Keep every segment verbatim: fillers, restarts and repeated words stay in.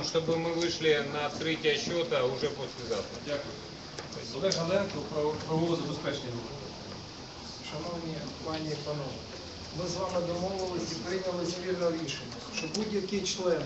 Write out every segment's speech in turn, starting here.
чтобы мы вышли на открытие счета уже послезавтра. Дякую. Олег Галенко, правового забезпечення. Шановні пані і панове, ми з вами домовилися і прийняли спільне рішення, що будь-який член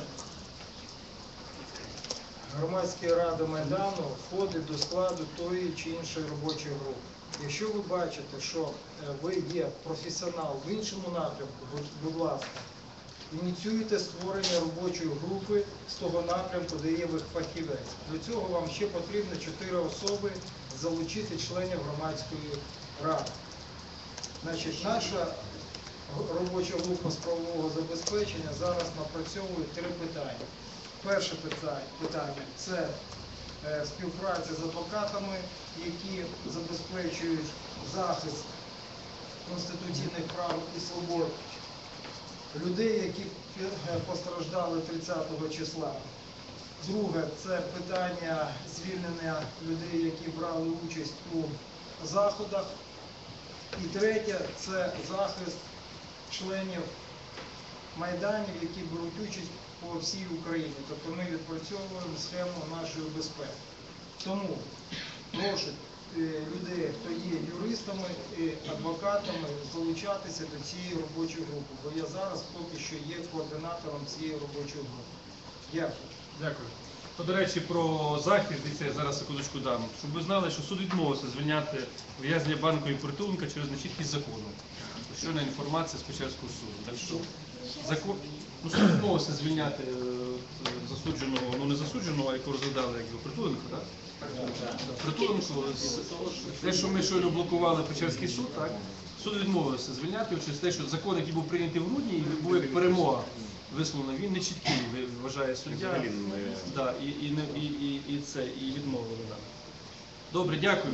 Громадської ради Майдану входить до складу тої чи іншої робочої групи. Якщо ви бачите, що ви є професіонал в іншому напрямку, будь ласка, ініціюйте створення робочої групи з того напрямку, де є ви фахівець. До цього вам ще потрібно чотири особи залучити членів громадської ради. Значить, наша робоча група з правового забезпечення зараз напрацьовує три питання. Перше питання – це співпраця з адвокатами, які забезпечують захист конституційних прав і свобод людей, які постраждали тридцятого числа. Друге – це питання звільнення людей, які брали участь у заходах. І третє – це захист членів майданів, які беруть участь по всій Україні. Тобто ми відпрацьовуємо схему нашої безпеки. Тому прошу людей, хто є юристами і адвокатами, залучатися до цієї робочої групи, бо я зараз поки що є координатором цієї робочої групи. Дякую. Дякую. То, до речі, про захист, дивіться, я зараз секундочку дам, щоб ви знали, що суд відмовився звільняти в'язня Банкова і Притуленка через нечіткість закону. Щойна інформація з Печерського суду. Так що закон, ну, суд відмовився звільняти е, засудженого, ну не засудженого, а якого розглядали, якби Притуленка, так? Притуленко, те, що ми щойно блокували Печерський суд, так? Суд відмовився звільняти через те, що закон, який був прийнятий в грудні, і був як перемога висловлена, він не чіткий, вважає суддя. Да, і, і, і, і, і це, і відмовили. Да. Добре, дякую.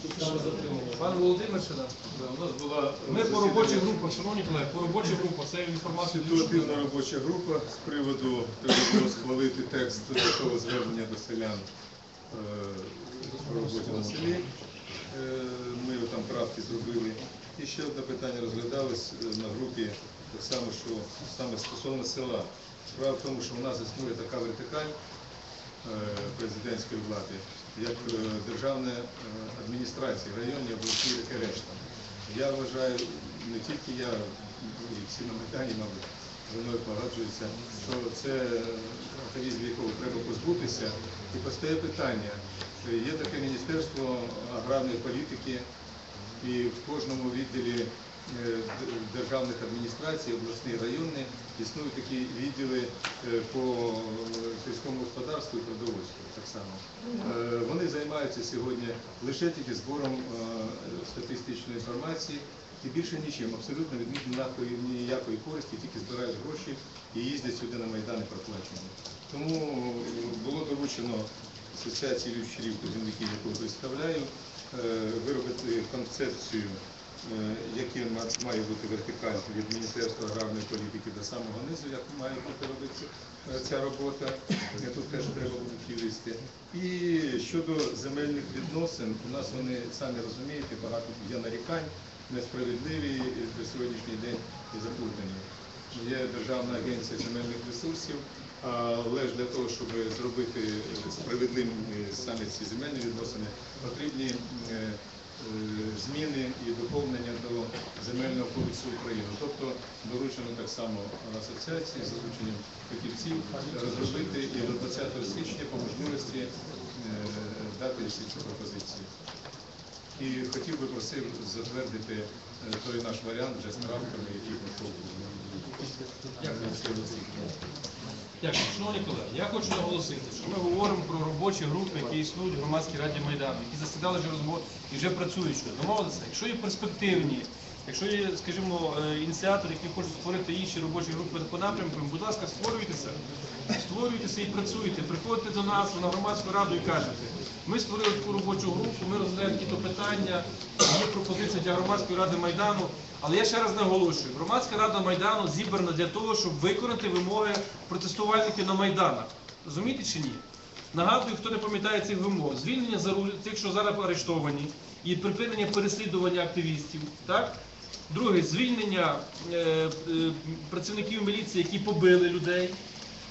Пан Володимир, ще да? У нас була Ми по робочих групах, шановні колеги, по робочих групах, це інформація. ситуативна робоча група з приводу треба схвалити текст того звернення до селян про роботі на селі. Ми там правки зробили. І ще одне питання розглядалось на групі, так само, що саме стосовно села. Справа в тому, що у нас існує така вертикаль президентської влади, як державна адміністрація, районні, обласні і решта. Я вважаю, не тільки я, і всі на Майдані, мабуть, зі мною погоджуються, що це атавізм, якого треба позбутися. І постає питання, є таке Міністерство аграрної політики, і в кожному відділі державних адміністрацій, обласні, районні, існують такі відділи по сільському господарству і продовольству так само. Вони займаються сьогодні лише тільки збором статистичної інформації і більше нічим, абсолютно від них ніякої користі, тільки збирають гроші і їздять сюди на Майдани проплачені. Тому було доручено Асоціації ліфчерів та земляків, яку представляю, виробити концепцію, яка має бути вертикаль від Міністерства аграрної політики до самого низу, як має бути робитися ця робота. Тут теж треба будуть юристи. І щодо земельних відносин, у нас вони, самі розумієте, багато є нарікань, несправедливі на сьогоднішній день і заплутані. Є Державна агенція земельних ресурсів, але ж для того, щоб зробити справедливими саме ці земельні відносини, потрібні зміни і доповнення до Земельного кодексу України. Тобто доручено так само асоціації з залученням фахівців розробити і до двадцятого січня по можливості дати всі ці пропозиції. І хотів би просив затвердити той наш варіант вже з правками, які готові. Дякую. Дякую. Шановні колеги, я хочу наголосити, що ми говоримо про робочі групи, які існують в Громадській раді Майдану, які засідали вже розмови і вже працюють. Домовилися? Якщо є перспективні, якщо є, скажімо, ініціатори, які хочуть створити інші робочі групи по напрямкам, будь ласка, створюйтеся, створюйтеся і працюйте, приходьте до нас на Громадську раду і кажете, ми створили таку робочу групу, ми розглядаємо які-то питання, є пропозиція для Громадської ради Майдану. Але я ще раз наголошую, Громадська рада Майдану зібрана для того, щоб виконати вимоги протестувальників на Майданах. Розумієте чи ні? Нагадую, хто не пам'ятає цих вимог. Звільнення тих, що зараз арештовані, і припинення переслідування активістів. Так? Друге, звільнення е, е, працівників міліції, які побили людей.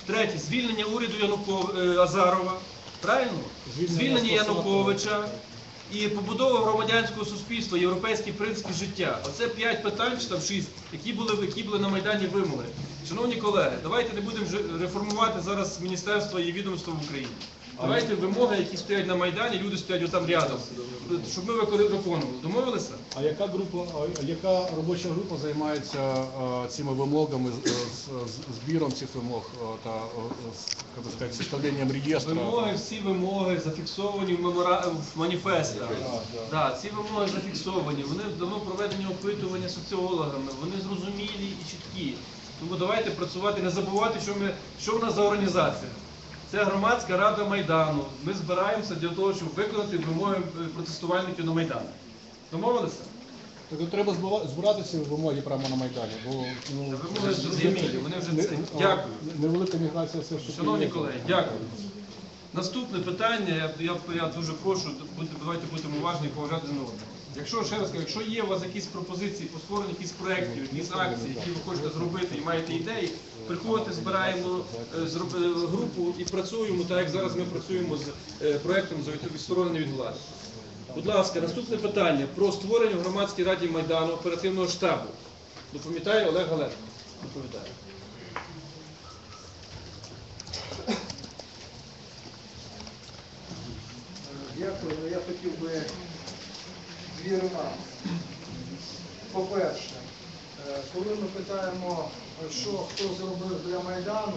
Третє, звільнення уряду Януков... е, Азарова. Правильно? Звільнення Януковича і побудова громадянського суспільства, європейські принципи життя. Оце п'ять питань, чи там шість, які були, які були на Майдані вимоги. Шановні колеги, давайте не будемо вже реформувати зараз міністерство і відомство в Україні. Давайте вимоги, які стоять на Майдані, люди стоять отам рядом, щоб ми виконували. Домовилися? А яка група, а яка робоча група займається а, цими вимогами, з- з- з- збіром цих вимог а, та а, з, як би сказати, составленням реєстру? Вимоги, всі вимоги зафіксовані в, мемора... в маніфестах. Да, ці вимоги зафіксовані, вони давно проведені опитування соціологами, вони зрозумілі і чіткі. Тому давайте працювати, не забувати, що, ми... що в нас за організація. Це громадська рада Майдану. Ми збираємося для того, щоб виконати вимоги протестувальників на Майдані. Домовилися? Так от треба збира- збирати ці вимоги прямо на Майдані, бо ну, Вимоги зрозумілі, вони вже це. не- а, Дякую. Невелика міграція все ж таки Шановні є. колеги, дякую. Наступне питання, я, я, я дуже прошу, бути, давайте будемо уважні і поважати один одного. Якщо, ще раз кажу, якщо є у вас якісь пропозиції по створенню якихось проєктів, якісь акції, які ви хочете зробити і маєте ідеї, приходьте, збираємо е, зроб- е, групу і працюємо, так як зараз ми працюємо з е, проєктом за відсторонення від влади. Будь ласка, наступне питання про створення в громадській раді Майдану оперативного штабу. Доповідає Олег Галетко. Доповідає. Дякую. Ну, я хотів би дві ремарки. По-перше, е, коли ми питаємо, що хто зробив для Майдану,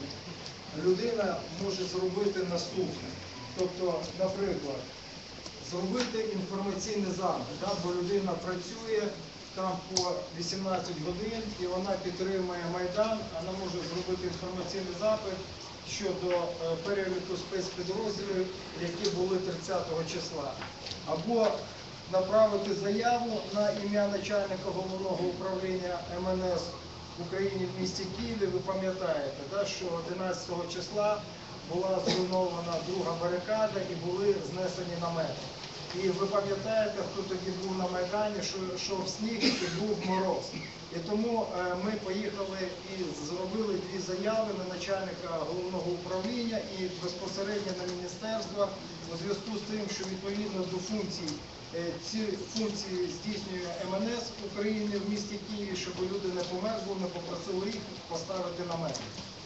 людина може зробити наступне. Тобто, наприклад, зробити інформаційний запит, да, бо людина працює там по вісімнадцять годин і вона підтримує Майдан, вона може зробити інформаційний запит щодо е, переліку спецпідрозділів, які були тридцятого числа. Або направити заяву на ім'я начальника головного управління Ем Ен Ес в Україні в місті Києві. Ви пам'ятаєте, да, що одинадцятого числа була зруйнована друга барикада і були знесені намети. І ви пам'ятаєте, хто тоді був на Майдані, що йшов сніг і був мороз. І тому е, ми поїхали і зробили дві заяви на начальника головного управління і безпосередньо на міністерство у зв'язку з тим, що відповідно до функцій, е, ці функції здійснює Ем Ен Ес в Україні в місті Києві, щоб люди не померзли, ми попросили їх поставити намети.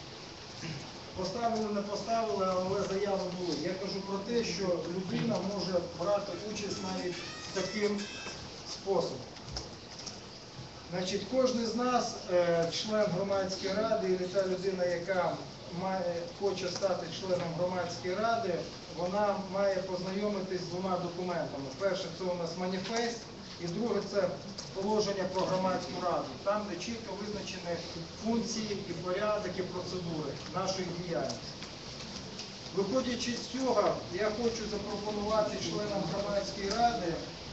Поставили, не поставили, але заяви були. Я кажу про те, що людина може брати участь навіть таким способом. Значить, кожен з нас, е, член громадської ради, і та людина, яка має, хоче стати членом громадської ради, вона має познайомитись з двома документами. Перше, це у нас маніфест, і друге, це положення про громадську раду, там, де чітко визначені функції і порядок, і процедури нашої діяльності. Виходячи з цього, я хочу запропонувати членам громадської ради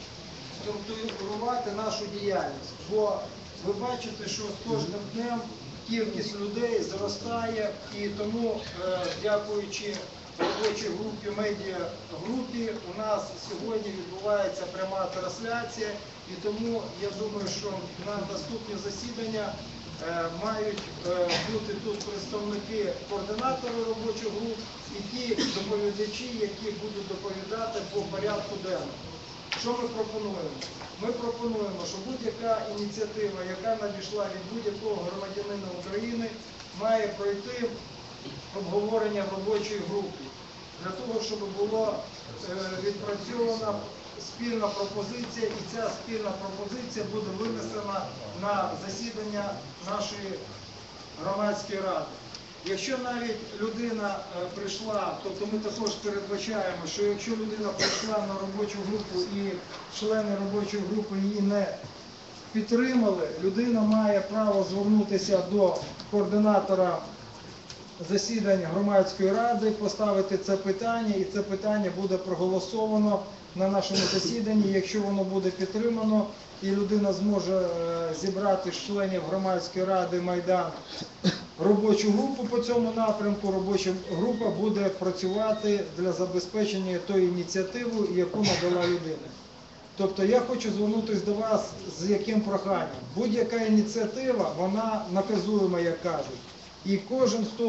структурувати нашу діяльність. Бо ви бачите, що з кожним днем кількість людей зростає, і тому, е, дякуючи робочій групі, медіагрупі, у нас сьогодні відбувається пряма трансляція, і тому я думаю, що на наступні засідання е, мають е, бути тут представники координатори робочих груп і ті доповідачі, які будуть доповідати по порядку денному. Що ми пропонуємо? Ми пропонуємо, що будь-яка ініціатива, яка надійшла від будь-якого громадянина України, має пройти обговорення в робочій групі, для того, щоб була е, відпрацьована спільна пропозиція, і ця спільна пропозиція буде винесена на засідання нашої громадської ради. Якщо навіть людина е, прийшла, тобто ми також передбачаємо, що якщо людина прийшла на робочу групу і члени робочої групи її не підтримали, людина має право звернутися до координатора засідань громадської ради, поставити це питання, і це питання буде проголосовано на нашому засіданні. Якщо воно буде підтримано і людина зможе е, зібрати з членів громадської ради Майдан робочу групу по цьому напрямку, робоча група буде працювати для забезпечення тої ініціативи, яку надала людина. Тобто я хочу звернутися до вас з яким проханням. Будь-яка ініціатива, вона наказуєма, як кажуть. І кожен, хто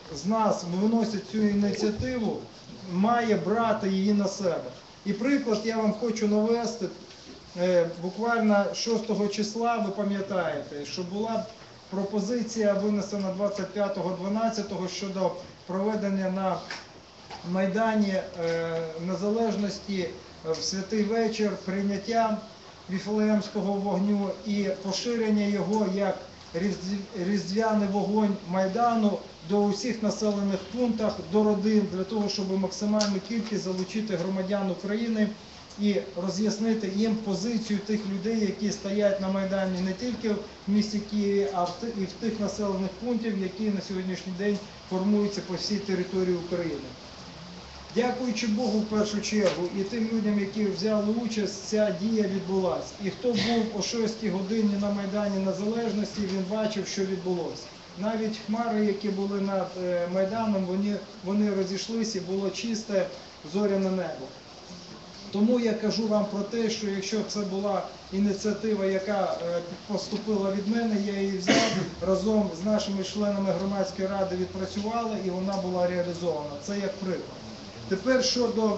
з нас виносять цю ініціативу, має брати її на себе. І приклад я вам хочу навести. Е, Буквально шостого числа, ви пам'ятаєте, що була пропозиція винесена двадцять п'ятого дванадцятого щодо проведення на Майдані е, Незалежності в святий вечір прийняття Віфлеємського вогню і поширення його як різдв- різдвяний вогонь Майдану до усіх населених пунктах, до родин, для того, щоб максимальну кількість залучити громадян України і роз'яснити їм позицію тих людей, які стоять на Майдані не тільки в місті Києві, а в ти- і в тих населених пунктів, які на сьогоднішній день формуються по всій території України. Дякуючи Богу, в першу чергу, і тим людям, які взяли участь, ця дія відбулася. І хто був о шостій годині на Майдані Незалежності, він бачив, що відбулося. Навіть хмари, які були над е, Майданом, вони, вони розійшлися, і було чисте зоряне небо. Тому я кажу вам про те, що якщо це була ініціатива, яка е, поступила від мене, я її взяв, разом з нашими членами громадської ради відпрацювали, і вона була реалізована. Це як приклад. Тепер щодо...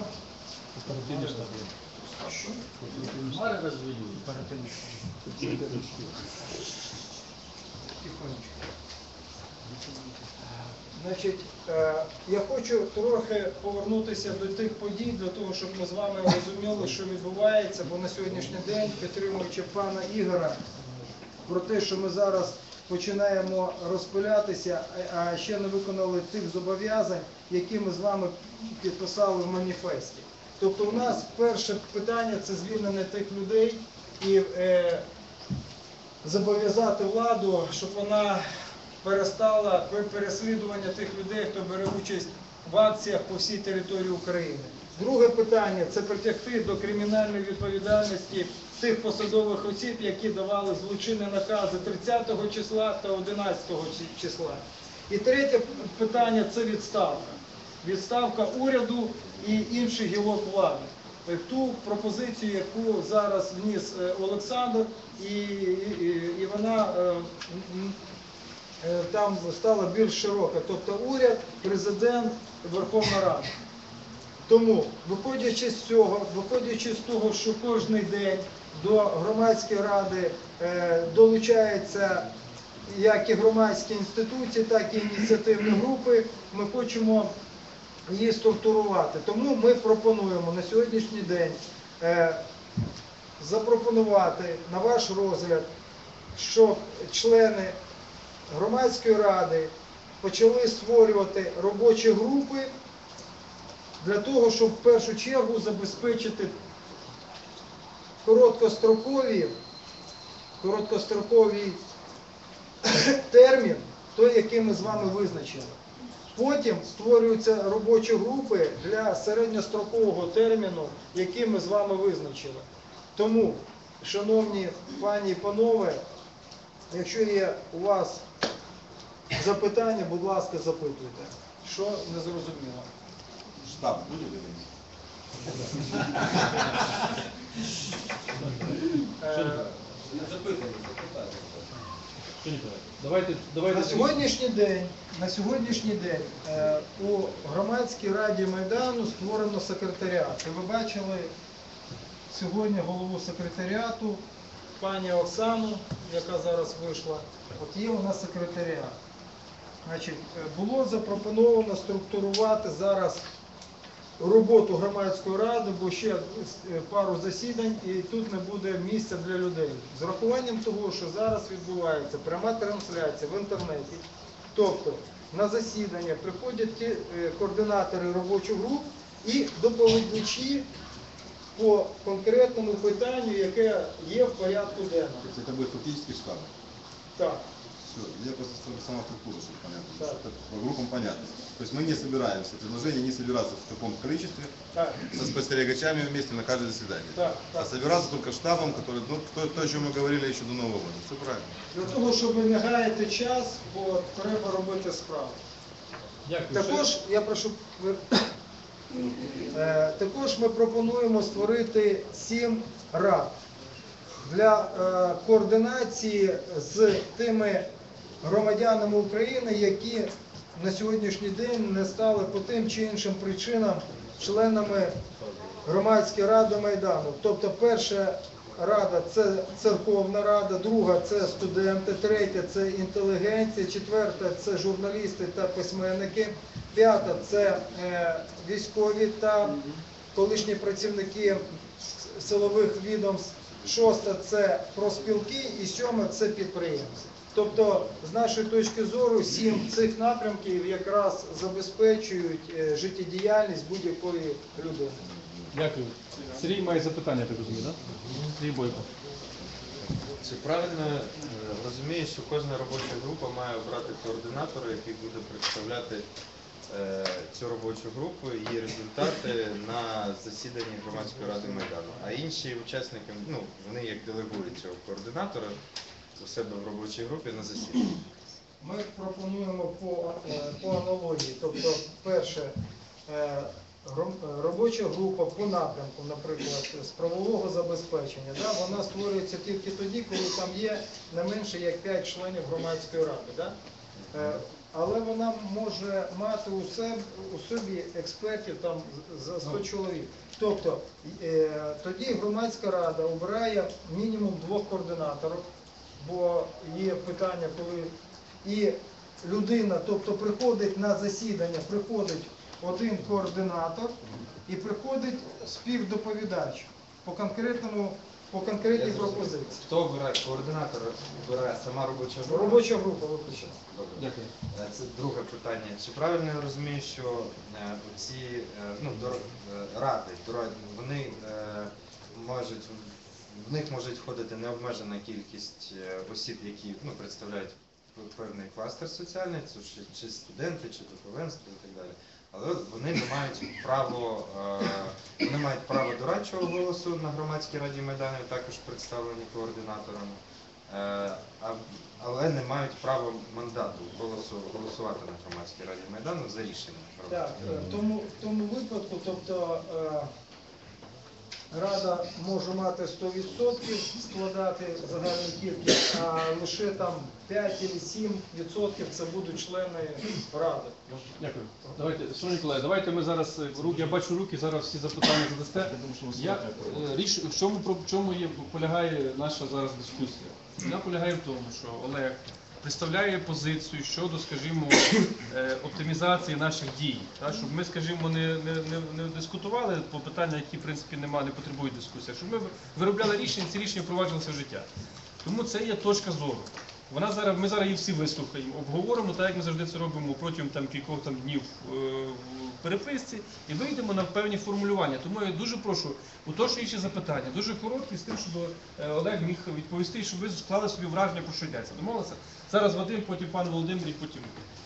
Значить, е, я хочу трохи повернутися до тих подій, для того, щоб ми з вами розуміли, що відбувається, бо на сьогоднішній день, підтримуючи пана Ігора, про те, що ми зараз починаємо розпилятися, а а ще не виконали тих зобов'язань, які ми з вами підписали в маніфесті. Тобто у нас перше питання – це звільнення тих людей і е, зобов'язати владу, щоб вона перестала переслідування тих людей, хто бере участь в акціях по всій території України. Друге питання – це притягти до кримінальної відповідальності тих посадових осіб, які давали злочинні накази тридцятого числа та одинадцятого числа. І третє питання – це відставка. Відставка уряду і інших гілок влади. Ту пропозицію, яку зараз вніс е, Олександр, і, і, і вона е, м, е, там стала більш широка. Тобто уряд, президент, Верховна Рада. Тому, виходячи з цього, виходячи з того, що кожен день до громадської ради е, долучаються як і громадські інституції, так і ініціативні групи, ми хочемо її структурувати. Тому ми пропонуємо на сьогоднішній день е, запропонувати на ваш розгляд, щоб члени громадської ради почали створювати робочі групи для того, щоб в першу чергу забезпечити короткострокові, короткостроковий термін, той, який ми з вами визначили. Потім створюються робочі групи для середньострокового терміну, який ми з вами визначили. Тому, шановні пані і панове, якщо є у вас запитання, будь ласка, запитуйте. Що не зрозуміло? Штаб буде ли він? Е, Давайте, давайте. На сьогоднішній день, на сьогоднішній день е, у громадській раді Майдану створено секретаріат. І ви бачили сьогодні голову секретаріату, пані Оксану, яка зараз вийшла. От є у нас секретаріат. Значить, е, було запропоновано структурувати зараз роботу громадської ради, бо ще е, пару засідань і тут не буде місця для людей. З урахуванням того, що зараз відбувається пряма трансляція в інтернеті, тобто на засідання приходять ті е, координатори робочих груп і доповідачі по конкретному питанню, яке є в порядку денному. То есть это будет фактически штаб. Так. Все, я просто чтобы сама структура, чтобы понятно. Да. Что по группам понятно. То есть мы не собираемся, предложения не собираться в таком количестве, Так, со спостерегачами вместе на каждое заседание. так, А так. собираться только штабом, который, ну, то, то, о чем мы говорили еще до Нового года. Все правильно. Для того, щоб не гаяти час, бо треба робити справу. Дякую. Також я прошу ви- Е, також ми пропонуємо створити сім рад для е, координації з тими громадянами України, які на сьогоднішній день не стали по тим чи іншим причинам членами громадської ради Майдану. Тобто перша рада – це церковна рада, друга – це студенти, третя – це інтелігенція, четверта – це журналісти та письменники, п'ята – це е, військові та колишні працівники силових відомств, шоста – це профспілки і сьома – це підприємці. Тобто, з нашої точки зору, сім цих напрямків якраз забезпечують е, життєдіяльність будь-якої людини. Дякую. Сергій має запитання, я так розумію, так? Сергій Бойко. Чи правильно е, розумію, що кожна робоча група має обрати координатора, який буде представляти е, цю робочу групу і її результати на засіданні громадської ради Майдану, а інші учасники, ну, вони як делегують цього координатора у себе в робочій групі на засіданні? Ми пропонуємо по, е, по аналогії. Тобто, перше, е, гром- робоча група по напрямку, наприклад, з правового забезпечення, да, вона створюється тільки тоді, коли там є не менше як п'ять членів громадської ради. Да? Е, Але вона може мати у, себе, у собі експертів там за сто чоловік. Тобто е, тоді громадська рада обирає мінімум двох координаторів, бо є питання, коли і людина, тобто приходить на засідання, приходить один координатор і приходить співдоповідач по конкретному, по конкретній Я зрозумів. пропозиції. Хто обирає координатора? Обирає сама робоча група? Робоча група виключно. Добре. Дякую. Е, Це друге питання. Чи правильно я розумію, що е, ці е, ну, дор- е, ради, дор- вони е, можуть, в них може входити необмежена кількість е, осіб, які ну, представляють певний кластер соціальний, це чи, чи студенти, чи духовенство і так далі. Але от вони не мають право, е, вони мають право дорадчого голосу на громадській раді Майдану, також представлені координаторами. Е, а- але не мають права мандату голосу, голосувати на громадській раді Майдану за рішенням Так, громадської е, ради. тому, в тому випадку, тобто е, Рада може мати сто відсотків складати загальну кількість, а лише там п'ять або сім відсотків це будуть члени Ради. Дякую. Давайте, шановні колеги, давайте ми зараз, е, руки, я бачу руки, зараз всі запитання задасте. Я, е, річ, в чому, про- в чому є, полягає наша зараз дискусія? Вона полягає в тому, що Олег представляє позицію щодо, скажімо, е, оптимізації наших дій. Так? Щоб ми, скажімо, не, не, не, не дискутували по питаннях, які, в принципі, нема, не потребують дискусії, а щоб ми виробляли рішення, ці рішення впроваджувалися в життя. Тому це є точка зору. Вона зараз, ми зараз її всі вислухаємо, обговоримо, так як ми завжди це робимо протягом там, кількох там, днів е, в переписці, і вийдемо на певні формулювання. Тому я дуже прошу, уточнюючи запитання, дуже короткі, з тим, щоб е, Олег міг відповісти, щоб ви склали собі враження, про що йдеться. Домовилися? Зараз Вадим, потім пан Володимир і потім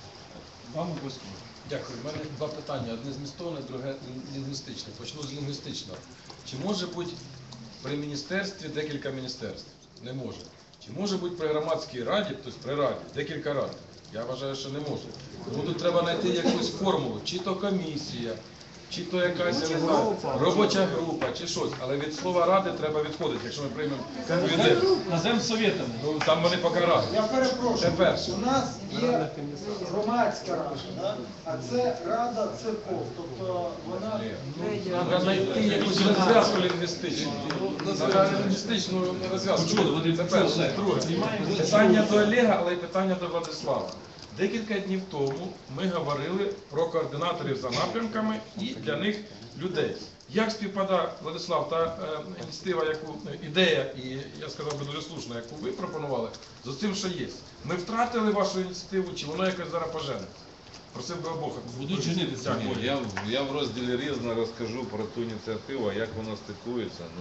вам обов'язково. Дякую. У мене два питання. Одне змістовне, друге лінгвістичне. Почну з лінгвістичного. Чи може бути при міністерстві декілька міністерств? Не може. Чи може бути при громадській раді, тобто при раді, декілька рад? Я вважаю, що не може. Тому тут треба знайти якусь формулу, чи то комісія, чи то якась я не знаю, робоча група, чи щось. Але від слова ради треба відходити, якщо ми приймемо конвенцію. Назем совєтами. Ну, там вони поки ради. Я перепрошую, Це перше. у нас є громадська рада, да? А це Рада церков, тобто вона не є... Треба знайти якусь розв'язку лінгвістичну. Лінгвістичну розв'язку. Почули, вони Це перше. Друге. Питання до Олега, але й питання до Владислава. Декілька днів тому ми говорили про координаторів за напрямками і для них людей. Як співпадає, Владислав, та е, ініціатива, яку ідея, і я сказав би дуже слушна, яку ви пропонували, з тим, що є. Ми втратили вашу ініціативу, чи воно якось зараз пожене? Просив би обох. Будуть женитися. Ні, я, я в розділі різно розкажу про ту ініціативу, а як вона стикується. Ну,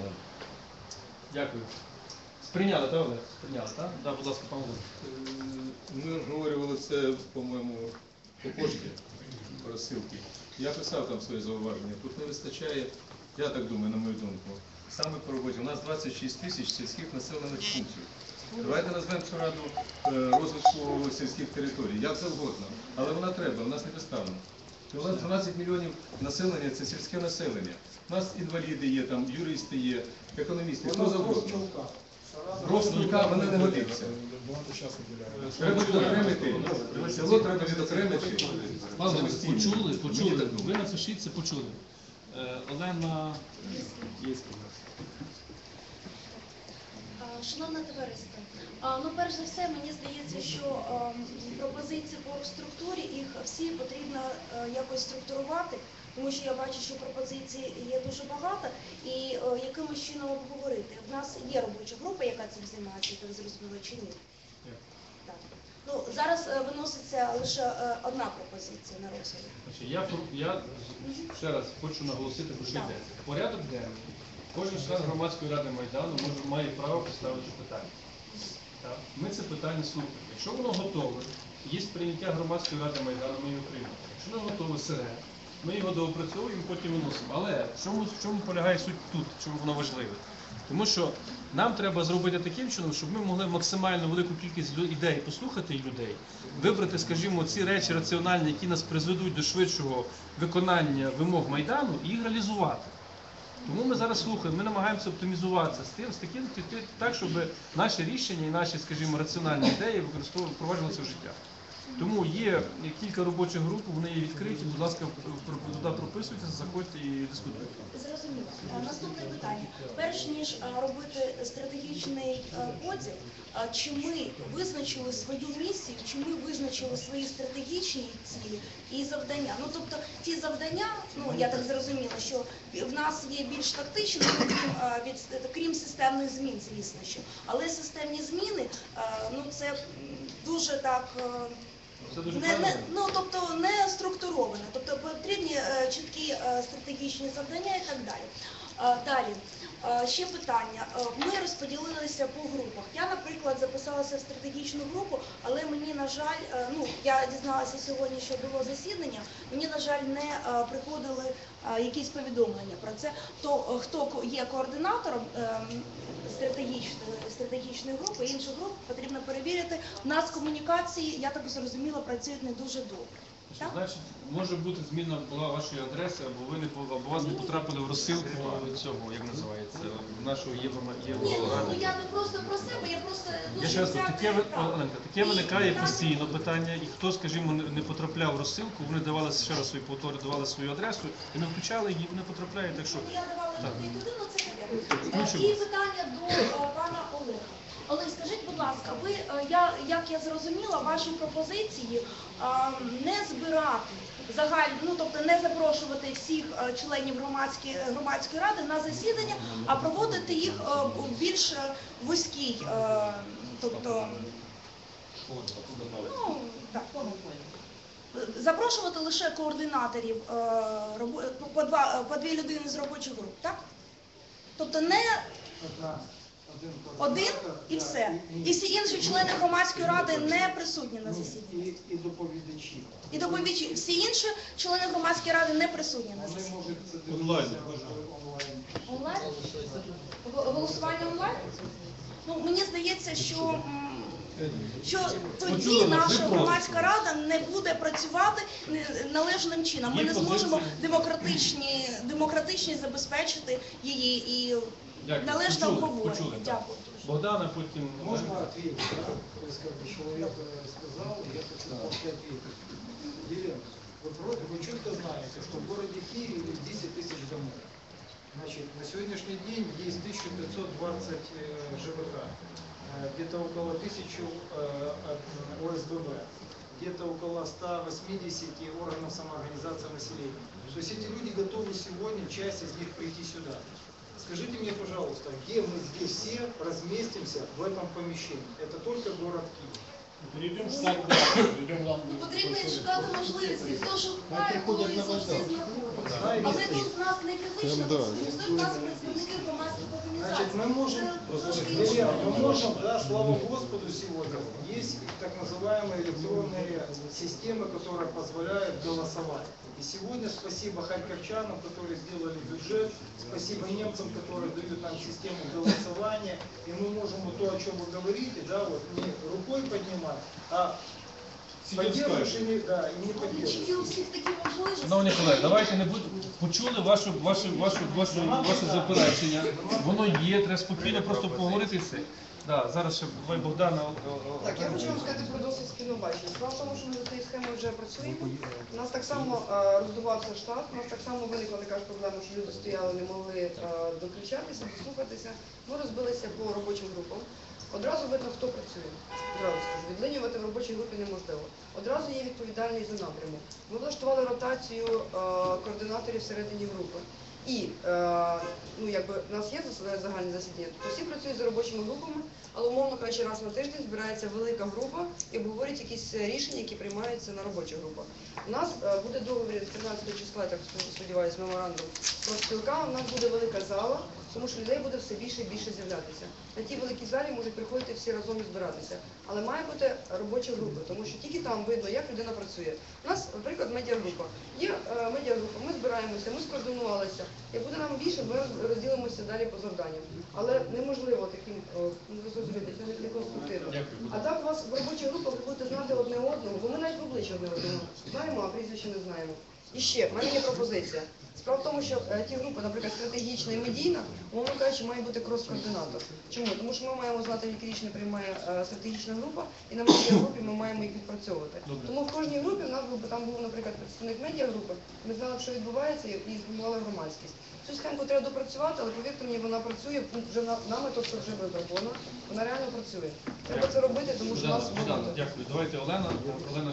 Дякую. Сприйняли, так, Олег? Сприйняли, так? Да, будь ласка, пан Володимир. Ми обговорювали це, по-моєму, по пошті розсилки. Я писав там свої зауваження. Тут не вистачає, я так думаю, на мою думку, саме по роботі. У нас двадцять шість тисяч сільських населених пунктів. Давайте назвемо цю раду е, розвитку сільських територій. Як завгодно. Але вона треба, в нас не поставлено. У нас дванадцять мільйонів населення – це сільське населення. У нас інваліди є, там, юристи є, економісти, хто завгодно. Просто яка мене не годиться. Треба відокремити. Село треба відокремити. Павло, почули, почули. Ви напишіть це, почули. Е, Олена А, Шановне товариство, а, ну перш за все, мені здається, що ем, пропозиції по структурі, їх всі потрібно е, якось структурувати, тому що я бачу, що пропозицій є дуже багато, і е, якимось чином обговорити. В нас є робоча група, яка цим займається, так зрозуміло, чи ні? Так. Ну, зараз е, виноситься лише е, одна пропозиція на розгляд. Значить, Я, фор- я ще раз хочу наголосити, про що йдеться. Порядок денний. Кожен член громадської ради Майдану може, має право поставити питання. Так? Ми це питання слухаємо. Якщо воно готове, є прийняття громадської ради Майдану, ми його приймемо. Якщо воно готове сире, ми його доопрацьовуємо, потім виносимо. Але в чому, в чому полягає суть тут, в чому воно важливе? Тому що нам треба зробити таким чином, щоб ми могли максимально велику кількість лю- ідей послухати людей, вибрати, скажімо, ці речі раціональні, які нас призведуть до швидшого виконання вимог Майдану, і їх реалізувати. Тому ми зараз слухаємо, ми намагаємося оптимізуватися з тим, з таким, ті- ті- так, щоб наші рішення і наші, скажімо, раціональні ідеї використовували, впроваджувалися в життя. Тому є кілька робочих груп, вони є відкриті, будь ласка, про- туди прописуйтесь, заходьте і дискутуйте. Зрозуміло. Е, Наступне питання. Перш ніж е, робити стратегічний е, поділ, е, чи ми визначили свою місію, чи ми визначили свої стратегічні цілі і завдання? Ну, тобто, ті завдання, ну, я так зрозуміла, що в нас є більш тактичні, крім, е, від, крім системних змін, звісно, що. Але системні зміни, е, ну, це м, дуже так... е, Це дуже Не, не, правильно. ну, тобто не структуровано, тобто потрібні е, чіткі е, стратегічні завдання і так далі. Е, далі, е, ще питання. Е, ми розподілилися по групах. Я, наприклад, записалася в стратегічну групу, але мені, на жаль, е, ну, я дізналася сьогодні, що було засідання, мені, на жаль, не е, приходили е, якісь повідомлення про це. То, е, хто ко- є координатором е, стратегічної, стратегічної групи, інших груп потрібно перевірити. У нас комунікації, я так зрозуміла, працюють не дуже добре. Так? Значить, може бути зміна була вашої адреси, або ви не по- або вас не потрапили в розсилку цього, як називається, нашого Євро Ні, ну Євро. я не просто про себе, я просто Я дуже ще раз кажу, таке, ви- так. Оленка, таке І виникає нас- постійно питання, і хто, скажімо, не не потрапляв в розсилку, вони давали ще раз свою повторю, давали свою адресу, і не включали її, не потрапляють, так що Я давала Так. туди і туди, ну це таке. Включимо. І питання до е, пана Олега. Олег, скажіть, будь ласка, ви, е, я, як я зрозуміла, ваші пропозиції е, не збирати загаль, ну тобто не запрошувати всіх е, членів громадської, громадської ради на засідання, а проводити їх е, в більш е, вузькій, е, тобто, ну, так, запрошувати лише координаторів, е, робо- ну, по, два, по дві людини з робочих груп, так? Тобто не Одна, один один координатор, і да, все. і- І всі інші члени громадської ради не присутні на ну, засіданні. і, і доповідачі. І доповідачі, всі інші члени громадської ради не присутні на Вони засіданні. можуть це Онлайн. дивитися онлайн. Онлайн? Г- Голосування онлайн? Ну, мені здається, що, м, що тоді наша громадська рада не буде працювати не- належним чином. Ми Є не зможемо позиція. демократичні, демократичні забезпечити її і Дякую. належне Почули, обговорення. почули, так. Дякую. Богдана, потім Можно ответить, да? То есть, как бы человек э, сказал, я хочу просто ответить. Елена, вы, вроде, вы четко знаете, что в городе Киеве десять тысяч домов. Значит, на сегодняшний день есть тысяча пятьсот двадцать э, ЖВК, э, где-то около тысячи э, от, э, ОСББ, где-то около ста восьмидесяти органов самоорганизации населения. То есть эти люди готовы сегодня, часть из них, прийти сюда. Скажите мне, пожалуйста, где мы здесь все разместимся в этом помещении? Это только город Киев. Перейдем в сайт, перейдем вам. Ну, потрібно шукати можливості. Хто шукає, коли завжди знаходиться. Але тут в нас не фізично присутні, тут в нас представники громадських організацій. Значит, мы можем, Це трошки Елена, мы інше. можем, да, слава Господу, сегодня есть так называемые электронные системы, которые позволяют голосовать. И сегодня спасибо харьковчанам, которые сделали бюджет, спасибо немцам, которые дают нам систему голосования, и мы можем вот то, о чем вы говорите, да, вот не рукой поднимать, а поддерживаешь и не, да, и не поддерживаешь. Чи є у всіх такі можливості? Шановні колеги, давайте не будемо почули вашу ваше ваше ваше ваше заперечення. Воно є, треба спокійно просто поговорити все. Да, зараз ще давай Богдана. Так, я хочу вам сказати про досвід спільного бачення. Справа в тому, що ми за цією схемою вже працюємо. У нас так само е, роздувався штат, у нас так само виникла така ж проблема, що люди стояли, не могли е, докричатися, дослухатися. Ми розбилися по робочим групам. Одразу видно, хто працює. Одразу скажу, відлинювати в робочій групі неможливо. Одразу є відповідальний за напрямок. Ми влаштували ротацію е, координаторів всередині групи. І, е, ну, якби, у нас є загальне засідання, тобто всі працюють за робочими групами, але, умовно кажучи, раз на тиждень збирається велика група і обговорюють якісь рішення, які приймаються на робочих групах. У нас е, буде договір з тринадцятого числа, я так сподіваюся, меморандум про спілка, у нас буде велика зала, тому що людей буде все більше і більше з'являтися. На тій великій залі можуть приходити всі разом і збиратися. Але має бути робоча група, тому що тільки там видно, як людина працює. У нас, наприклад, медіагрупа. Є е, медіагрупа, ми збираємося, ми скоординувалися. Як буде нам більше, ми розділимося далі по завданням. Але неможливо таким, о, ну, ви зрозумієте, це не конструктивно. А так у вас в робочих групах ви будете знати одне одного, бо ми навіть в обличчя одне одного знаємо, а прізвище не знаємо. І ще, в мене є пропозиція. Справа в тому, що е, ті групи, наприклад, стратегічна і медійна, мовно кажучи, має бути крос-координатор. Чому? Тому що ми маємо знати, які рішення приймає е, стратегічна група, і на медіагрупі ми маємо їх відпрацьовувати. Тому в кожній групі у нас був, там був, наприклад, представник медіагрупи, ми знали, що відбувається, і інформували громадськість. Цю схемку треба допрацювати, але повірте мені, вона працює, вже на- нами, тобто вже витребована, вона реально працює. Треба це робити, тому що у нас Богдана, багато. дякую. Давайте Олена, Олена.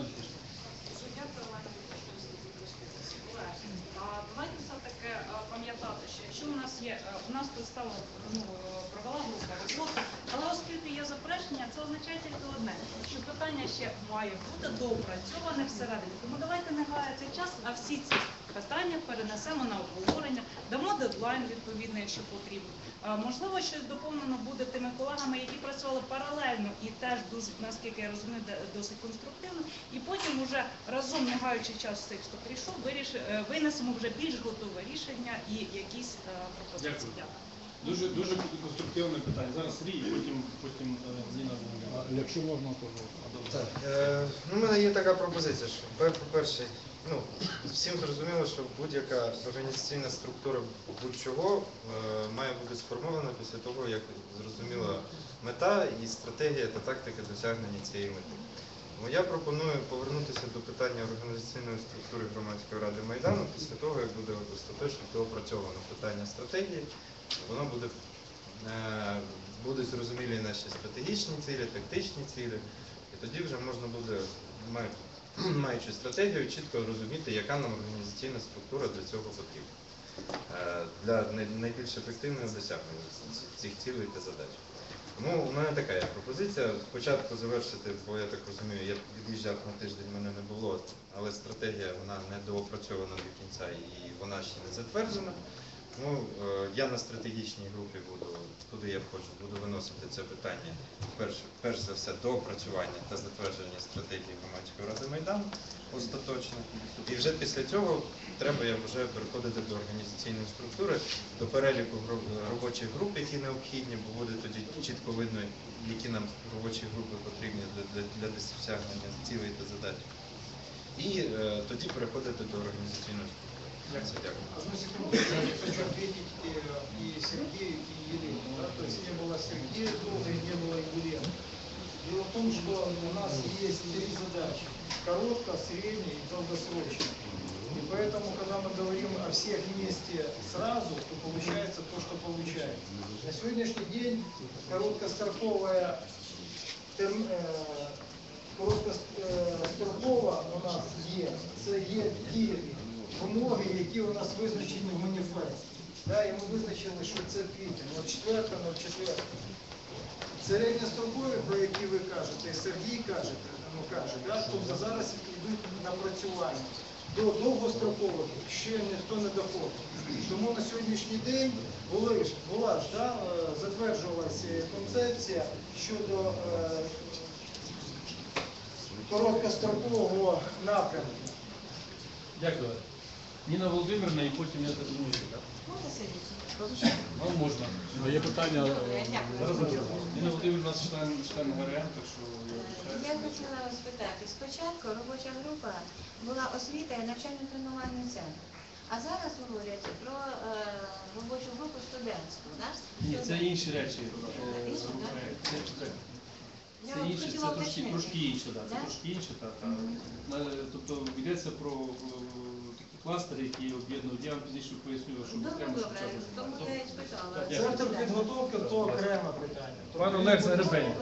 А давайте все-таки е, пам'ятати, що якщо у нас є, е, у нас тут стала ну, е, провела група роботи, але оскільки є заперечення, це означає тільки одне, що питання ще має бути доопрацьоване всередині. Тому давайте не гаяти час, а всі ці питання перенесемо на обговорення, дамо дедлайн відповідно, якщо потрібно. Е, Можливо, щось доповнено буде тими колегами, які працювали паралельно і теж дуже, наскільки я розумію, де- досить конструктивно. І потім уже разом, не гаючи час цих, хто прийшов, виріш- е, винесемо вже більш готове рішення і якісь е, пропозиції. Дякую. Дякую. Дуже дуже конструктивне питання. Зараз Сергій, і потім потім е, Ніна Володимирівна. Якщо можна, то Так, е, ну, у мене є така пропозиція, що пер- по-перше, ну, всім зрозуміло, що будь-яка організаційна структура будь-чого е, має бути сформована після того, як зрозуміла мета і стратегія та тактика досягнення цієї мети. Тому я пропоную повернутися до питання організаційної структури Громадської ради Майдану після того, як буде остаточно доопрацьовано питання стратегії, воно буде е, будуть зрозумілі наші стратегічні цілі, тактичні цілі, і тоді вже можна буде, май- маючи стратегію, чітко розуміти, яка нам організаційна структура для цього потрібна, е, для най- найбільш ефективного досягнення ц- цих цілей та задач. Тому у мене така є пропозиція. Спочатку завершити, бо я так розумію, я від'їжджав на тиждень, мене не було, але стратегія вона не доопрацьована до кінця і вона ще не затверджена. Тому е, я на стратегічній групі буду, туди я входжу, буду виносити це питання, перш, перш за все, до опрацювання та затвердження стратегії Громадської ради Майдану остаточно. І вже після цього треба я вже переходити до організаційної структури, до переліку гро- робочих груп, які необхідні, бо буде тоді чітко видно, які нам робочі групи потрібні для, для, для досягнення цілей та задач. І е, тоді переходити до організаційної структури. Все, дякую. Одну секунду, я хочу ответить э, и Сергею, и Елене. Да? То есть не было Сергея долго и не было Елены. Дело в том, что у нас есть три задачи. Коротко, средняя и долгосрочная. И поэтому, когда мы говорим о всех вместе сразу, то получается то, что получается. На сегодняшний день короткостроковая терм- э, короткострокова у нас є. Це є ті вимоги, які у нас визначені в маніфесті. Да, і ми визначили, що це квітень, нуль чотири нуль чотири. Середньострокові, про які ви кажете, і Сергій каже, ну, каже, да, тобто зараз йдуть напрацювання. До довгострокових ще ніхто не доходить. Тому на сьогоднішній день були ж, була ж, да, е, затверджувалася концепція щодо е, короткострокового напрямку. Дякую. Ніна Володимирівна і потім я так думаю, так? Можна сидіти? Ну, можна. Є питання. Зараз, зараз. Ніна Володимирівна у нас член, член ГРМ, так що я вибачаюсь. Я хотіла спитати, спочатку робоча група була освіта і навчально-тренувальний центр, а зараз говорять про е, робочу групу студентську, так? Ні, це інші речі. Е, Інше, так? Це, це, Я це от інше, це хотіла трошки, уточнити. трошки інше, так. Це Да? трошки інше, так. так. Е, Тобто йдеться про е, такі кластери, які об'єднують. Я вам пізніше поясню, що Добре, окремо добре, спочатку. тому я і спитала. Центр підготовки то окреме питання. Пан Олег Загребенник.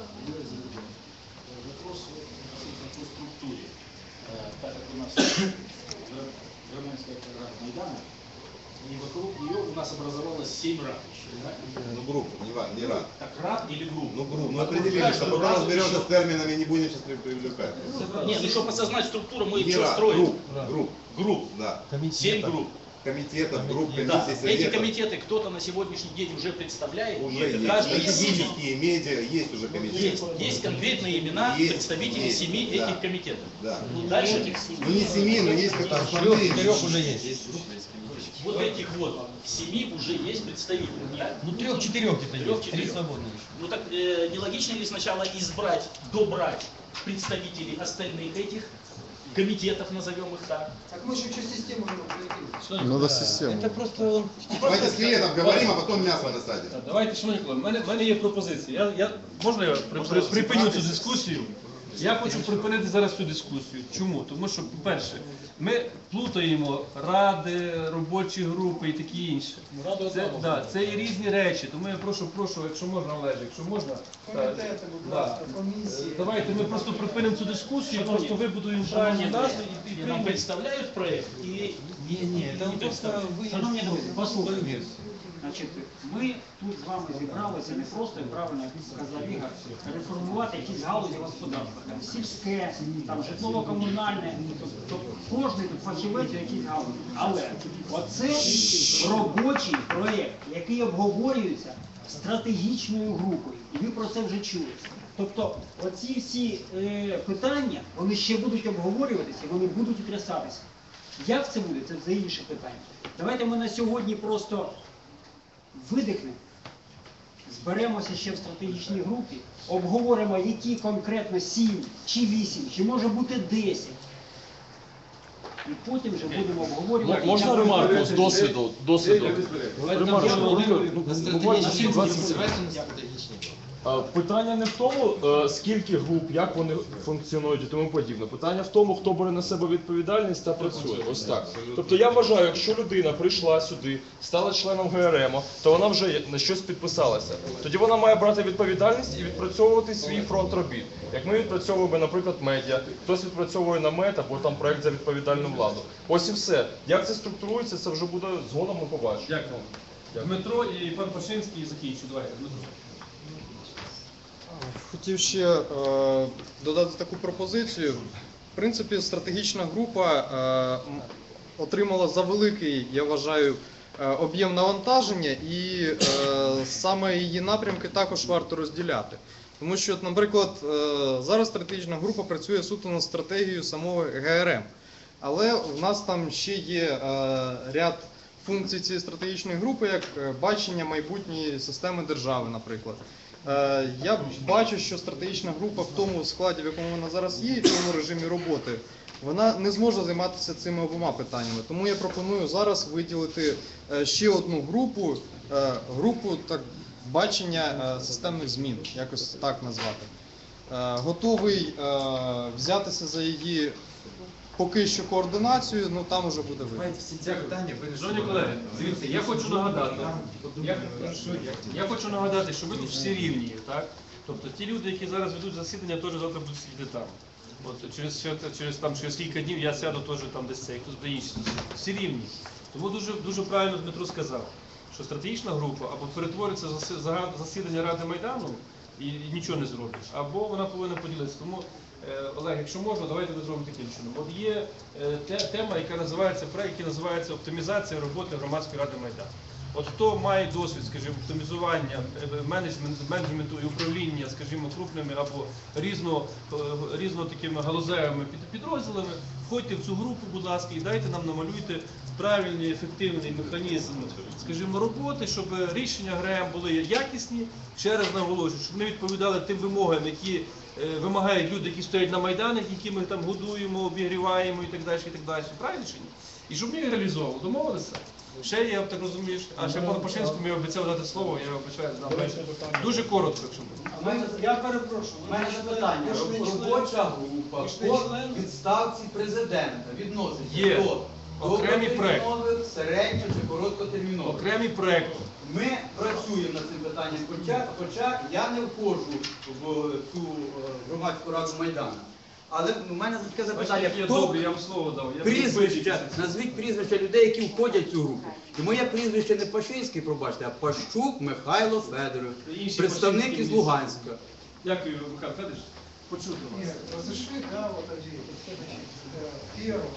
Вопрос по структуре. Так как у нас Громадская рада Майдана, и вокруг нее у нас образовалось семь рад еще, да? Ну, группа, не, ва- не рад. Так, рад или группа? Ну, группа. Мы Вокруг определили, что каждую потом раду разберемся еще- с терминами, не будем сейчас привлекать. Не, ну чтобы осознать структуру, мы Не что рад, строим? групп, групп, Групп. да. Семь групп. Комитетов, групп, Да. комиссий, Эти советов. комитеты кто-то на сегодняшний день уже представляет. Уже И есть. каждый из семи. Юридические, медиа, есть уже комитеты. Есть, есть конкретные имена Есть, представителей есть, семи да. этих комитетов. Да. Дальше Ну, не семи, но есть как основные. уже есть. вот этих вот семи уже есть представители. Ну, трех-четырех где-то Трех, есть, три четырех. свободные. Ну так э, нелогично ли сначала избрать, добрать представителей остальных этих комитетов, назовем их так? Так мы же еще систему не утвердили. Надо систему. Це просто... Давайте скелетом говорим, а потом мясо насадим. Так, давайте, шановні колеги, в мене, в мене є пропозиція. Я, я, можна я при, при, припиню цю дискусію? Я хочу припинити зараз цю дискусію. Чому? Тому що, по-перше, ми плутаємо ради, робочі групи і такі інше. Це, да, це і різні речі. Тому я прошу, прошу, якщо можна, Олеже, якщо можна. Комітети, будь да. ласка, комісії. Давайте ми просто припинимо цю дискусію, Шановні, просто вибудуємо Шановні правильні друзі, назви і, і нам приймемо. представляють проект і Ні, ні, і там не просто представляють. ви... Шановні друзі, послухайте. Значить, ми тут з вами зібралися не просто, як правильно сказав Ігор, реформувати якісь галузі господарства, там сільське, там житлово-комунальне, тобто кожний тут фахівець у якійсь галузі. Але оце робочий проєкт, який обговорюється стратегічною групою, і ви про це вже чули. Тобто оці всі е, питання, вони ще будуть обговорюватися, вони будуть утрясатися. Як це буде, це вже інше питання. Давайте ми на сьогодні просто видихнемо, зберемося ще в стратегічній групі, обговоримо, які конкретно сім чи вісім, чи може бути десять. І потім вже будемо обговорювати. Можна як ремарку робити. з досвіду? досвіду? Ремарку. А, Питання не в тому, е, скільки груп, як вони функціонують і тому подібне. Питання в тому, хто бере на себе відповідальність та працює. Ось так. Тобто я вважаю, якщо людина прийшла сюди, стала членом ГРМ, то вона вже на щось підписалася. Тоді вона має брати відповідальність і відпрацьовувати свій фронт робіт. Як ми відпрацьовуємо, наприклад, медіа, хтось відпрацьовує намет або там проект за відповідальну владу. Ось і все. Як це структурується, це вже буде згодом, ми побачимо. Дякую. Дмитро і пан Пашинський закінчу. Давайте, Дмитро. Хотів ще е, додати таку пропозицію. В принципі, стратегічна група е, м, отримала завеликий, я вважаю, е, об'єм навантаження, і е, саме її напрямки також варто розділяти. Тому що, наприклад, е, зараз стратегічна група працює суто над стратегією самого ГРМ. Але в нас там ще є е, ряд функцій цієї стратегічної групи, як е, бачення майбутньої системи держави, наприклад. Е, Я бачу, що стратегічна група в тому складі, в якому вона зараз є, і в тому режимі роботи, вона не зможе займатися цими обома питаннями. Тому я пропоную зараз виділити е, ще одну групу, е, групу так, бачення е, системних змін, якось так назвати. Е, Готовий е, взятися за її поки що координацію, ну там уже буде видно. Шановні колеги, дивіться, я хочу нагадати, я, я хочу нагадати, що ми тут всі рівні, так? Тобто ті люди, які зараз ведуть засідання, теж завтра будуть сидіти там. От через, через, там, через кілька днів я сяду теж там десь цей, хтось буде інший. Всі рівні. Тому дуже, дуже правильно Дмитро сказав, що стратегічна група або перетвориться за засідання Ради Майдану і, і нічого не зробить, або вона повинна поділитися. Тому Олег, якщо можна, давайте ми зробимо таким чином. От є е, те, тема, яка називається, проект, який називається оптимізація роботи Громадської ради Майдану. От хто має досвід, скажімо, оптимізування менеджмент, менеджменту і управління, скажімо, крупними або різно, різно такими галузевими підрозділами, входьте в цю групу, будь ласка, і дайте нам намалюйте правильний, ефективний механізм, скажімо, роботи, щоб рішення ГРЕМ були якісні, ще раз наголошую, щоб ми відповідали тим вимогам, які е, вимагають люди, які стоять на Майданах, які ми там годуємо, обігріваємо і так далі, і так далі. Правильно чи ні? І щоб ми їх реалізовували. Домовилися? Ще я так розумію, що- а ще пану Пашинському я обіцяв дати слово, я обіцяю дам. Дуже коротко, якщо буде. Я перепрошую. У мене питання. Робоча група по відставці президента відноситься Є. до Окремі проекти. довготермінових, середньо чи короткотермінових. Окремі проекти. Ми працюємо над цим питанням, хоча, хоча я не входжу в цю е, громадську раду Майдану. Але у мене таке запитання, Бачите, я хто добрий, я вам слово дав. Я прізвища, назвіть прізвища людей, які входять в цю групу. І моє прізвище не Пашинський, пробачте, а Пащук Михайло Федорович, Інші представник Пашинські із є. Луганська. Дякую, Михайло Федорович. Почути вас. Нет, разреши, да, вот ответить. Значит, э, первое.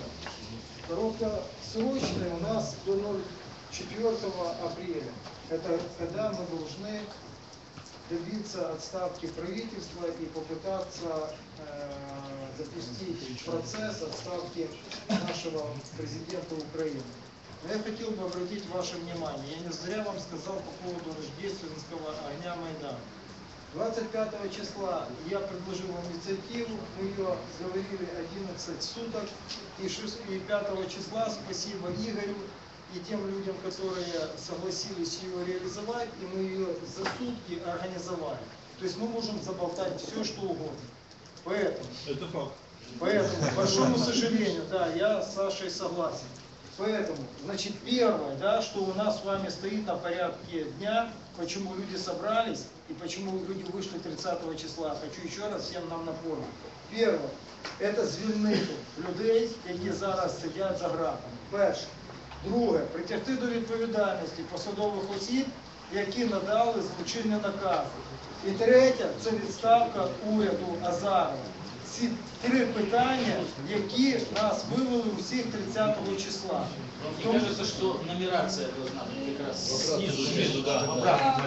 Короткосрочный у нас до четвёртого апреля. Это когда мы должны добиться отставки правительства и попытаться э, запустить процесс отставки нашего президента Украины. Но я хотел бы обратить ваше внимание, я не зря вам сказал по поводу рождественского огня Майдана. двадцать пятого числа я предложил инициативу, мы ее говорили одиннадцать суток, и, шестого, и пятого числа спасибо Игорю и тем людям, которые согласились ее реализовать, и мы ее за сутки организовали. То есть мы можем заболтать все, что угодно. Поэтому, Это факт. поэтому, к большому сожалению, да, я с Сашей согласен. Поэтому, значит, первое, да, что у нас с вами стоит на порядке дня, почему люди собрались и почему люди вышли тридцатого числа, хочу еще раз всем нам напомнить. Первое, это звільнити людей, які зараз сидять за ґратами. Перше. Друге, притягти до відповідальності посадових осіб, які надали злочинні накази. І третє, це відставка уряду Азарова. Ці три питання, які нас вивели усіх тридцятого числа. Мне кажется, что нумерация должна быть как раз снизу, снизу, да, обратно.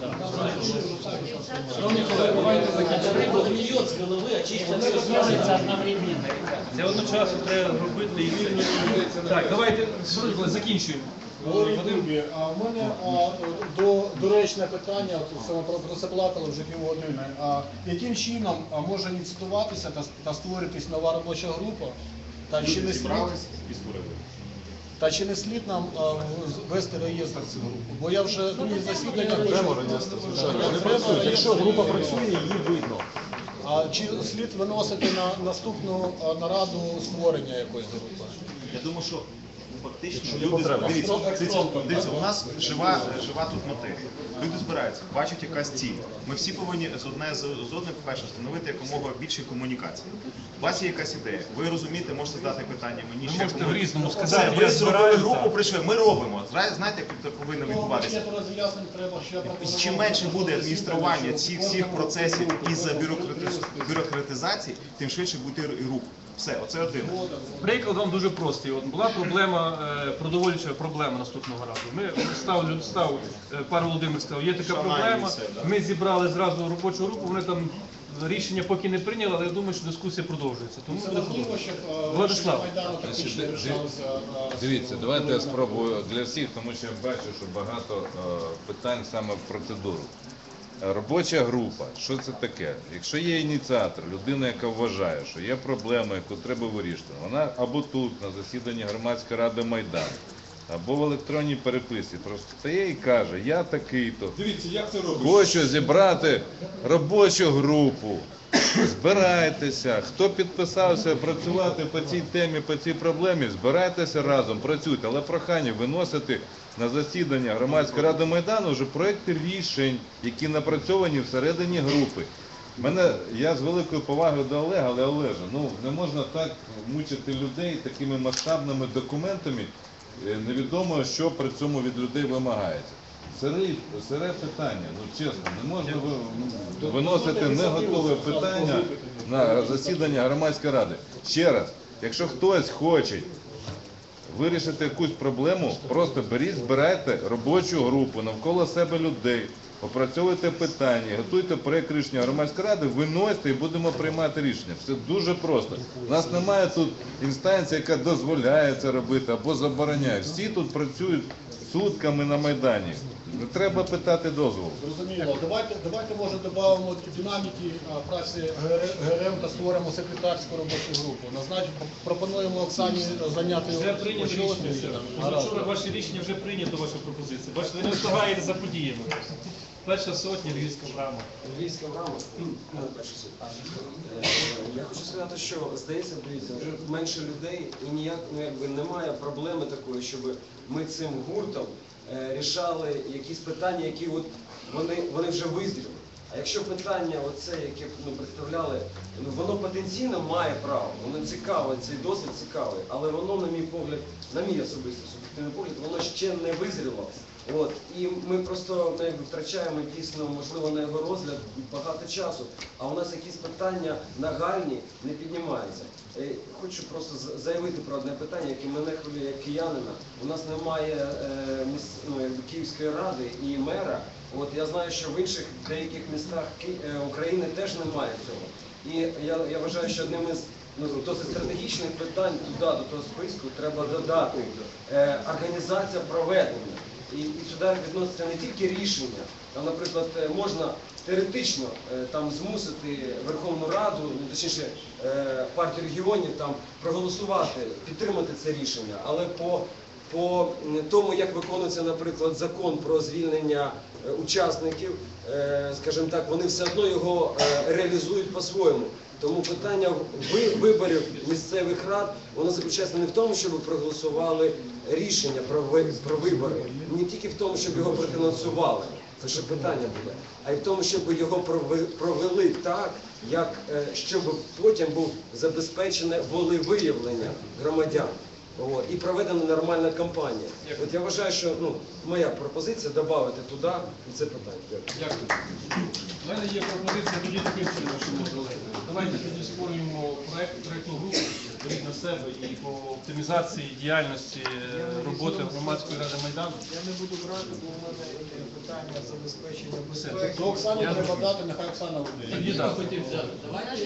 Шановні колеги, давайте закінчимо. Рыба гниет с головы, очистится все Смотрится одновременно. Це одночасно треба робити і вільно. Так, давайте шановні колеги, закінчуємо. Валерій Вадим. Кубі, а в мене а, до, доречне питання, от саме про, про це балакали вже півгодини. А яким чином а, може ініціюватися та, та створитись нова робоча група? Та чи не слід, та чи не слід нам а, в- вести реєстр цю групу? Бо я вже другі засідання Окремо реєстр, звичайно. Вони працюють. Якщо група працює, її видно. А чи слід виносити на наступну а, нараду створення якоїсь групи? Я думаю, що фактично Якщо є люди потреба. дивіться, дивіться, дивіться, у нас жива, жива тут матерія. Люди збираються, бачать якась ціль. Ми всі повинні з одне з, з одним, по-перше, встановити якомога більше комунікації. У вас є якась ідея, ви розумієте, можете задати питання мені. Ви ще можете кому- в різному Це, сказати, ви я зробили збираюся. групу, прийшли, ми робимо. Зра- Знаєте, як це повинно відбуватися? Багато роз'яснень треба ще пропонувати. Чим менше буде адміністрування цих всіх процесів із бюрократизації, тим швидше буде і рух. Все, оце один. Приклад вам дуже простий. От була проблема, е, продовольча проблема наступного разу. Ми став, люд- став, е, пан Володимир сказав, є така Шамані проблема. все, да. Ми зібрали зразу робочу групу, вони там рішення поки не прийняли, але я думаю, що дискусія продовжується. Тому Це буде важливо, продовжувати. щоб а, Владислав. Майдану тактично Значить, рішалося. а, Дивіться, давайте я спробую для всіх, тому що я бачу, що багато е, питань саме в процедуру. Е, Робоча група, що це таке? Якщо є ініціатор, людина, яка вважає, що є проблема, яку треба вирішити, вона або тут, на засіданні громадської ради Майдану, або в електронній переписці, просто стає і каже, я такий-то, Дивіться, як це робиться. хочу зібрати робочу групу. Збирайтеся, хто підписався працювати по цій темі, по цій проблемі, збирайтеся разом, працюйте, але прохання виносити на засідання громадської ради Майдану вже проекти рішень, які напрацьовані всередині групи. Мене, я з великою повагою до Олега, але Олеже, ну не можна так мучити людей такими масштабними документами, е, невідомо, що при цьому від людей вимагається. Сире, сире питання, ну чесно, не можна ви- виносити не готове питання на засідання громадської ради. Ще раз, якщо хтось хоче вирішити якусь проблему, просто беріть, збирайте робочу групу навколо себе людей, опрацьовуйте питання, готуйте проєкт рішення громадської ради, виносьте і будемо приймати рішення. Все дуже просто. У нас немає тут інстанції, яка дозволяє це робити або забороняє. Всі тут працюють сутками на Майдані. Не треба питати дозволу. Зрозуміло. Давайте, давайте може додамо динаміки а, праці ГРМ та створимо секретарську робочу групу. Назнач, пропонуємо Оксані зайняти Вже прийнято рішення. очолити. Гаразд. Вчора ваше рішення вже прийнято, ваша пропозиція. Бачите, ви не встигаєте за подіями. Перша сотня, Львівська брама. Львівська брама, ну, перша сотня. Е, Я хочу сказати, що, здається, дивіться, вже менше людей і ніяк, ну, якби, немає проблеми такої, щоб ми цим гуртом е, рішали якісь питання, які от, вони, вони вже визріли. А якщо питання, оце, яке ну, представляли, ну, воно потенційно має право, воно цікаве, цей досвід цікавий, але воно, на мій погляд, на мій особистий суб'єктивний погляд, воно ще не визріло. От, і ми просто ну, якби, втрачаємо дійсно, можливо, на його розгляд багато часу, а у нас якісь питання нагальні не піднімаються. Е, Хочу просто з- заявити про одне питання, яке мене хвилює як киянина. У нас немає е, міс, ну, якби, Київської ради і мера. От, я знаю, що в інших деяких містах Ки- е, України теж немає цього. І я, я вважаю, що одним із ну, досить стратегічних питань туди, до того списку, треба додати е, організація проведення. І, і сюди відноситься не тільки рішення, там, наприклад, е, можна теоретично е, там змусити Верховну Раду, ну, точніше е, партію регіонів там проголосувати, підтримати це рішення, але по, по м, тому, як виконується, наприклад, закон про звільнення е, учасників, е, скажімо так, вони все одно його е, реалізують по-своєму. Тому питання ви- виборів місцевих рад, воно заключається не в тому, щоб проголосували рішення про, ви- про вибори, не тільки в тому, щоб його профінансували, це ще питання буде, а й в тому, щоб його прови- провели так, як, е, щоб потім був забезпечене волевиявлення громадян. От, і проведена нормальна кампанія. От я вважаю, що ну, моя пропозиція додати туди це питання. Дякую. У мене є пропозиція тоді таким чином, що ми зробили. Давайте тоді створюємо проект, проектну групу, беріть на себе і по оптимізації діяльності е, роботи громадської ради Майдану. Я не буду брати, бо у мене є питання забезпечення Все, безпеки. До Оксані Я- треба дати, нехай Оксана буде. Тоді так. Даже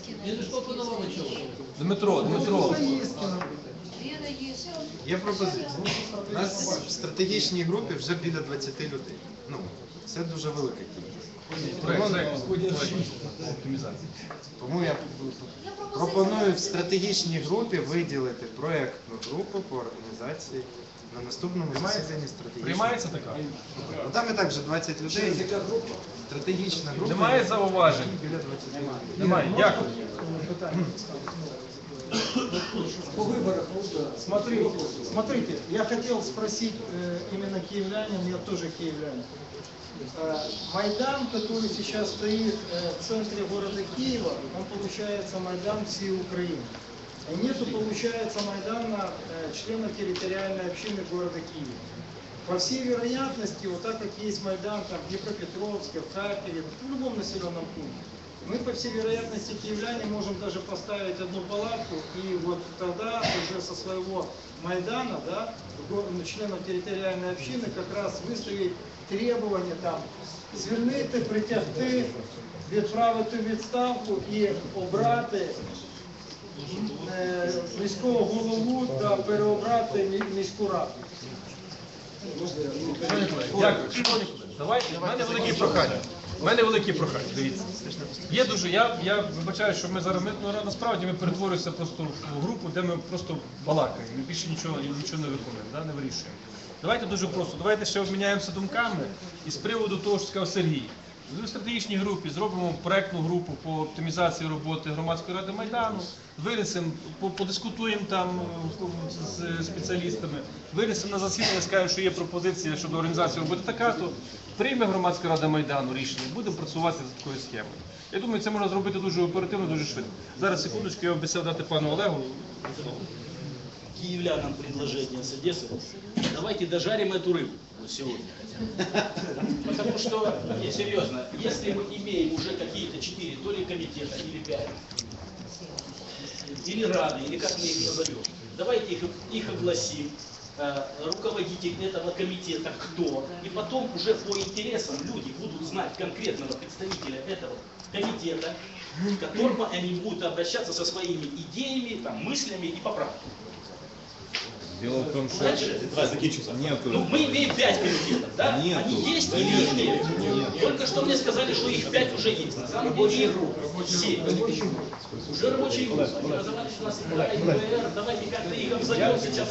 Ескина. Дмитро, Дмитро. Вера есть. Є пропозиція. У нас в стратегічній групі вже біля двадцяти людей. Ну, це дуже велика кількість. Проект, Тому- проект. Оптимізація. Тому я пропоную в стратегічній групі виділити проєктну групу по організації на наступному засіданні стратегічної. Приймається така? Ну, там і так вже двадцять людей. Стратегічна група. Немає зауважень? Біля двадцяти людей. Немає. Дякую. По выборам, смотрите, смотрите, я хотел спросить э, именно киевлянин, я тоже киевлянин. Э, Майдан, который сейчас стоит э, в центре города Киева, он получается Майдан всей Украины. И нету, получается, Майдана э, членов территориальной общины города Киева. По всей вероятности, вот так как есть Майдан там, в Днепропетровске, в Харькове, в любом населенном пункте, мы, по всей вероятности, киевляне можем даже поставить одну палатку, и вот тогда уже со своего Майдана, да, го- ну, членов территориальной общины, как раз выставить требования там, звільнити, притягти, відправити у відставку і обрати е, міського голову та переобрати мі- міську раду. Дякую. Шановні колеги, давайте, в мене великі прохання. У мене великі прохання, дивіться. Є дуже, я, я вибачаю, що ми зараз, ми, ну, насправді ми перетворюємося просто в групу, де ми просто балакаємо, ми більше нічого, нічого не виконуємо, да, не вирішуємо. Давайте дуже просто, давайте ще обміняємося думками і з приводу того, що сказав Сергій. В стратегічній групі зробимо проектну групу по оптимізації роботи громадської ради Майдану, винесемо, по- подискутуємо там е, з спеціалістами, винесемо на засідання, скажемо, що є пропозиція щодо організації роботи така, то прийме громадська рада Майдану рішення, будемо працювати за такою схемою. Я думаю, це можна зробити дуже оперативно, дуже швидко. Зараз, секундочку, я обіцяв дати пану Олегу слово. Киевлянам предложение с Одессы. Давайте дожарим эту рыбу вот сегодня. Потому что, не, серьезно, если мы имеем уже какие-то четыре, то ли комитета, или пять, или рады, или как мы их назовем, давайте их, их огласим, э, руководитель этого комитета кто, и потом уже по интересам люди будут знать конкретного представителя этого комитета, к которому они будут обращаться со своими идеями, там, мыслями и поправками. Дело в том, что Дальше. нету. Ну, мы имеем пять комитетов, да? Нету. Они есть или их нет? Только что мне сказали, что их пять уже есть. На самом деле их семь. Уже рабочие группы. Они называли, что у нас ИВР, давайте как-то их обзовем сейчас.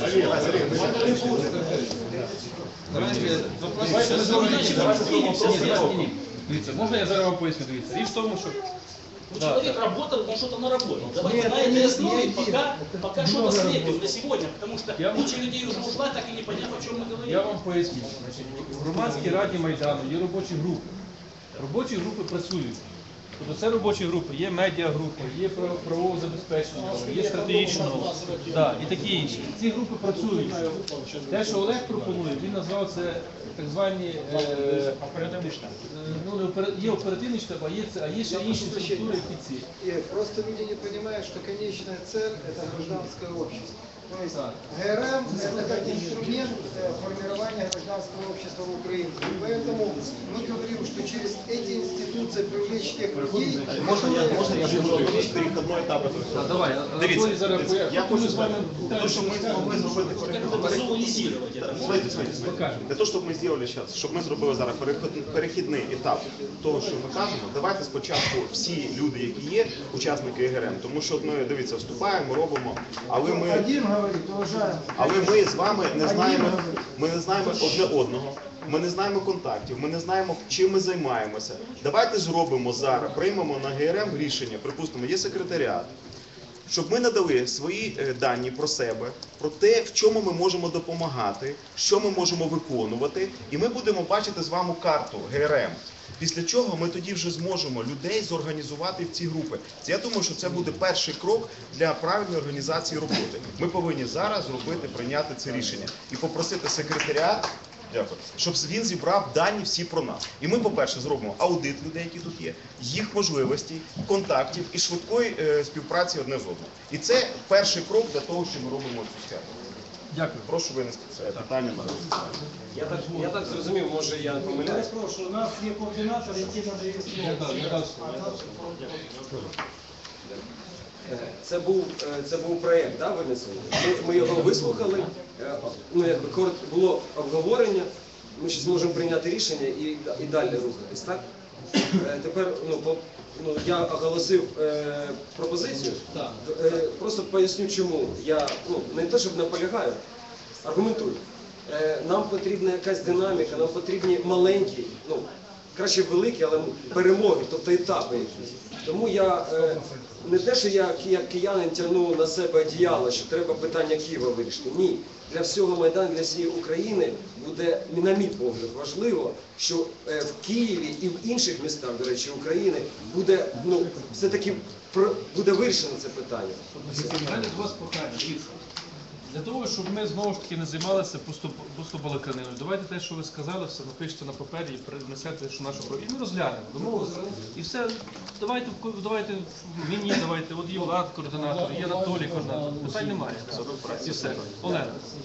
Дивіться, можна я зараз вам поясню, дивіться. Річ в тому, що... Ну, Да, человек да. работал, он что-то наработал. Давайте Нет, на этой нет, основе нет, пока, пока нет. что-то Много слепим работал. на сегодня, потому что Я вам- куча людей уже ушла, так и не поняв, о чем мы говорим. Я вам поясню. Значить, в громадській раді Майдану є робочі групи. Робочі групи працюють. Тобто це робочі групи, є медіагрупа, є право- правове забезпечення, є стратегічного, да, і такі інші. Ці групи працюють. Те, що Олег пропонує, він назвав це так звані е, оперативний штаб. Е, Ну, не опера- є оперативний штаб, а є, це- а є ще інші структури, які ці. И просто люди не понимают, что конечная цель – это гражданское общество. То есть ГРМ – это как инструмент э, формирования гражданского общества в Украине. И поэтому мы говорим, что через эти институции привлечь тех людей, Можна я, которые- можна я зможу перехідний етап? Так, давай, Дивіться, Анатолій зараз дивіться, пояснить. я хочу Ми з вами сказати, то, що ми змогли зробити Визуализировать это. Смотрите, смотрите, смотрите. Для того, щоб ми зробили зараз, щоб ми зробили зараз перехід- перехідний етап того, що ми кажемо, давайте спочатку всі люди, які є, учасники ГРМ, тому що от ми, дивіться, вступаємо, робимо, але ми, Один говорит, уважаемый. але ми з вами не знаємо, ми не знаємо одне одного, ми не знаємо контактів, ми не знаємо, чим ми займаємося. Давайте зробимо зараз, приймемо на ГРМ рішення, припустимо, є секретаріат, щоб ми надали свої е, дані про себе, про те, в чому ми можемо допомагати, що ми можемо виконувати, і ми будемо бачити з вами карту ГРМ. Після чого ми тоді вже зможемо людей зорганізувати в ці групи. Це, я думаю, що це буде перший крок для правильної організації роботи. Ми повинні зараз зробити, прийняти це рішення і попросити секретаріат, дякую, щоб він зібрав дані всі про нас. І ми, по-перше, зробимо аудит людей, які тут є, їх можливостей, контактів і швидкої е, співпраці одне з одним. І це перший крок для того, що ми робимо цю схему. Дякую. Прошу винести це питання на розгляд. Я так, я так зрозумів, може я помиляюсь. Прошу, у нас є координатор, який надає слово. Е, Це був, е, це був проєкт, да, винесений. Ми, ми його вислухали, е, ну, якби коротко було обговорення, ми ще зможемо прийняти рішення і, і далі рухатись, так? Е, Тепер, ну, по, ну, я оголосив е, пропозицію, е, просто поясню чому. Я, ну, не те, щоб наполягаю, аргументую. Е, Нам потрібна якась динаміка, нам потрібні маленькі, ну, краще великі, але перемоги, тобто етапи якісь. Тому я е, не те, що я як киянин тягну на себе одіяло, що треба питання Києва вирішити. Ні. Для всього Майдану, для всієї України буде, на мій погляд, важливо, що е, в Києві і в інших містах, до речі, України буде, ну, все-таки про- буде вирішено це питання. У мене до вас прохання. Дивіться. Для того, щоб ми знову ж таки не займалися просто, просто балаканиною, давайте те, що ви сказали, все напишете на папері і принесете, що нашу про. І ми розглянемо, домовилися. І все, давайте, давайте мені, давайте, от є Влад координатор, є Анатолій координатор. Питань немає. І все. Олена.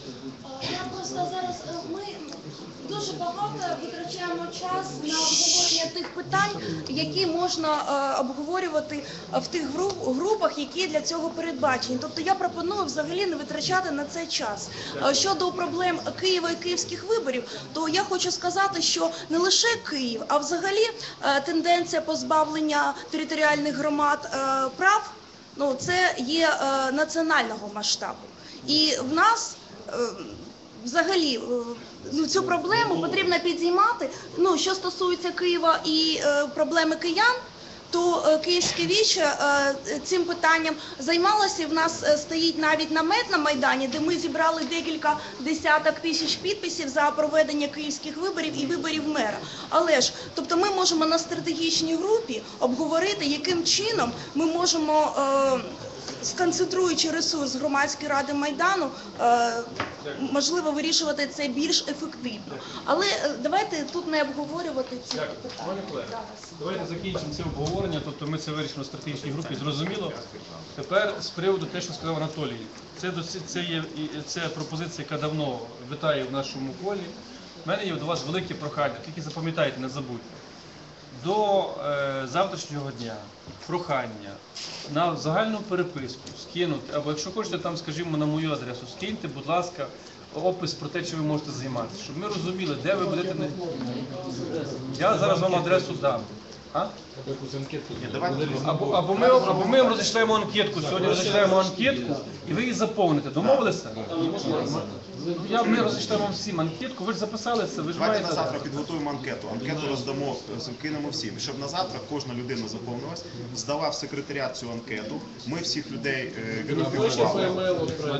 Я просто зараз е, ми дуже багато витрачаємо час на обговорення тих питань, які можна е, обговорювати е, в тих гру- групах, які для цього передбачені. Тобто я пропоную взагалі не витрачати на це час. Е, Щодо проблем Києва і київських виборів, то я хочу сказати, що не лише Київ, а взагалі е, тенденція позбавлення територіальних громад е, прав, ну це є е, національного масштабу. І в нас е, взагалі е, ну, цю проблему потрібно підіймати. Ну, що стосується Києва і е, проблеми киян, то е, Київське віче е, цим питанням займалося. І в нас е, стоїть навіть намет на Майдані, де ми зібрали декілька десяток тисяч підписів за проведення київських виборів і виборів мера. Але ж, тобто ми можемо на стратегічній групі обговорити, яким чином ми можемо е, сконцентруючи ресурс громадської ради Майдану, е, можливо вирішувати це більш ефективно. Але е, давайте тут не обговорювати ці Дякую. питання. Пане колеги, зараз. давайте закінчимо це обговорення, тобто ми це вирішимо в стратегічній групі, зрозуміло. Тепер з приводу те, що сказав Анатолій. Це, досі- це, є, і- це пропозиція, яка давно витає в нашому полі. У мене є до вас велике прохання, тільки запам'ятайте, не забудьте. До е, завтрашнього дня прохання на загальну переписку скинути, або якщо хочете там, скажімо, на мою адресу, скиньте, будь ласка, опис про те, чим ви можете займатися, щоб ми розуміли, де ви будете. Не... Я зараз вам адресу дам. А? Або, або, ми, або ми вам розійшлемо анкетку, сьогодні розійшлемо анкетку, і ви її заповните. Домовилися? Я, ми розійшлемо вам всім анкетку, ви ж записали це, ви ж Давайте маєте. на завтра підготуємо анкету. Анкету роздамо, кинемо всім. І щоб на завтра кожна людина заповнилась, здала в секретаріат цю анкету. Ми всіх людей е, відрекомендували.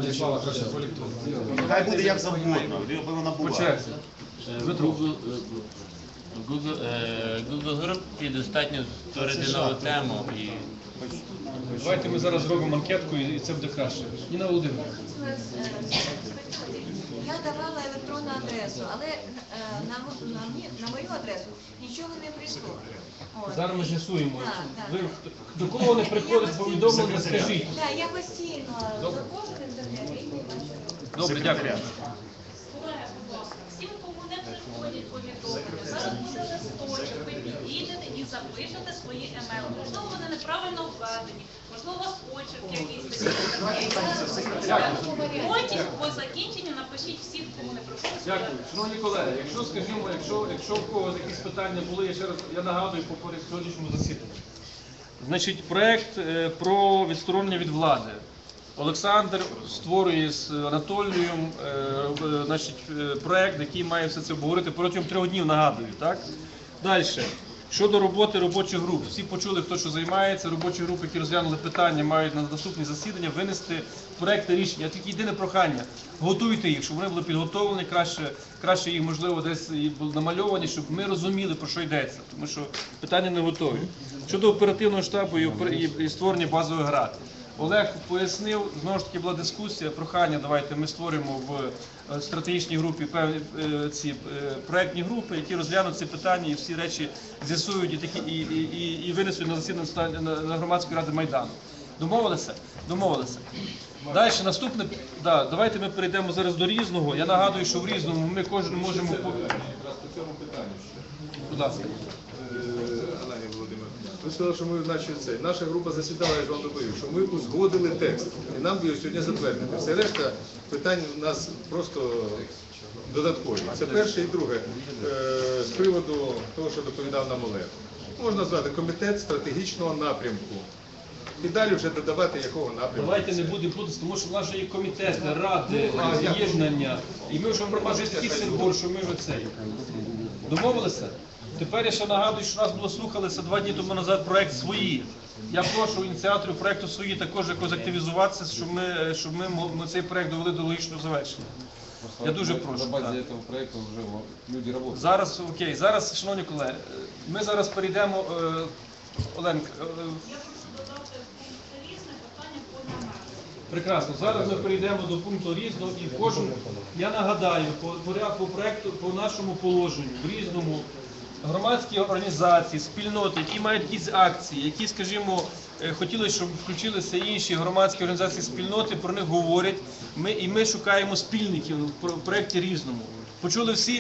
Хай буде як завгодно, аби вона була. Google, Google, е, Google групі достатньо створити нову тему і Давайте ми зараз зробимо анкетку і це буде краще. Ніна Володимирівна. Я давала електронну адресу, але е, на, мо- на, мі- на мою адресу нічого не прийшло. От. Зараз ми з'ясуємо. Так, так. Ви до кого не приходить повідомлення, скажіть. Так, я постійно заходжу в інтернет і не бачу. Добре, дякую. Колеги, будь ласка, всім, кому не приходять повідомлення, зараз буде листочок, ви підійдете і запишете свої емейли. Можливо, вони неправильно введені, можливо, у вас почерк якийсь такий. Потім по закінченню напишіть всіх, кому не приходить. Дякую. Шановні колеги, якщо, скажімо, якщо, якщо в когось якісь питання були, я ще раз, я нагадую по поряд сьогоднішньому засіданні. Значить, проект е, про відсторонення від влади. Олександр створює з Анатолієм е, е, значить, е, проект, який має все це обговорити протягом трьох днів, нагадую, так? Далі. Щодо роботи робочих груп. Всі почули, хто що займається. Робочі групи, які розглянули питання, мають на наступні засідання винести проекти рішення. Тільки єдине прохання. Готуйте їх, щоб вони були підготовлені, краще, краще їх, можливо, десь і були намальовані, щоб ми розуміли, про що йдеться. Тому що питання не готові. Щодо оперативного штабу і, опер- і- і створення базових град. Олег пояснив, знову ж таки була дискусія, прохання, давайте ми створимо в е, стратегічній групі певні е, ці е, проектні групи, які розглянуть ці питання і всі речі з'ясують і, такі, і, і, і, і винесуть на засідання ста- на, на громадської ради Майдану. Домовилися? Домовилися. Далі, наступне, да, давайте ми перейдемо зараз до Різного. Я нагадую, що в Різному ми кожен можемо... по- Будь ласка. Олені Володимир, ви сказали, що ми наче це. Наша група засідала, я ж вам доповів, що ми узгодили текст. І нам його сьогодні затвердити. Все решта питань у нас просто додаткові. Це перше і друге. Е, З приводу того, що доповідав нам Олег. Можна назвати комітет стратегічного напрямку. І далі вже додавати, якого напрямку. Давайте не будемо плутати, тому що в нас вже є комітети, ради, А, я- з'єднання. І ми вже майже такий символ, що ми вже цей. Домовилися? Тепер я ще нагадую, що нас було слухалися два дні тому назад проект «Свої». Я прошу ініціаторів проекту «Свої» також якось активізуватися, щоб ми, щоб ми, мо- ми цей проект довели до логічного завершення. Я дуже прошу. На базе так. этого проекта уже люди работают. Зараз, окей, зараз, шановні колеги, ми зараз перейдемо, е, Оленка, е, Я прошу додати пункт різне питання по номеру. прекрасно. Зараз ми перейдемо до пункту різного і кожен, я нагадаю, по, по, ря- по проекту, по нашому положенню, в різному, громадські організації, спільноти, які мають якісь акції, які, скажімо, е, хотіли, щоб включилися інші громадські організації, спільноти, про них говорять, ми, і ми шукаємо спільників в про- в проєкті різному. Почули всі?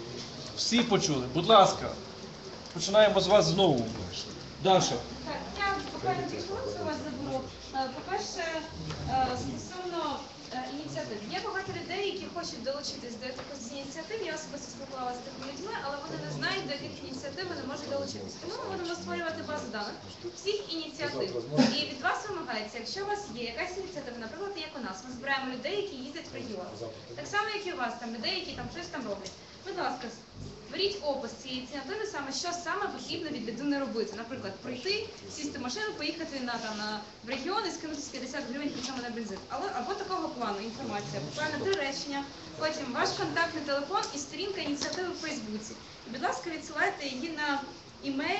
Всі почули. Будь ласка, починаємо з вас знову. Даша. Так, я буквально дві хвилини у вас заберу. Е, По-перше, е, стосовно е, ініціатив. Є багато людей, які хочуть долучитись до якихось ініціатив. Я особисто спілкувалася з такими людьми, але вони не знають, до яких ініціатив вони можуть долучитись. Тому ми будемо створювати базу даних всіх ініціатив. І від вас вимагається, якщо у вас є якась ініціатива, наприклад, як у нас, ми збираємо людей, які їздять в регіон. Так само, як і у вас, там людей, які там щось там роблять. Будь ласка, беріть опис цієї ініціативи, саме що саме потрібно від людини робити. Наприклад, прийти, сісти в машину, поїхати на там на в регіон і скинути з п'ятдесят гривень причому на бензин. Але або такого плану інформація, буквально три речення, потім ваш контактний телефон і сторінка ініціативи в Фейсбуці. І, будь ласка, відсилайте її на імейл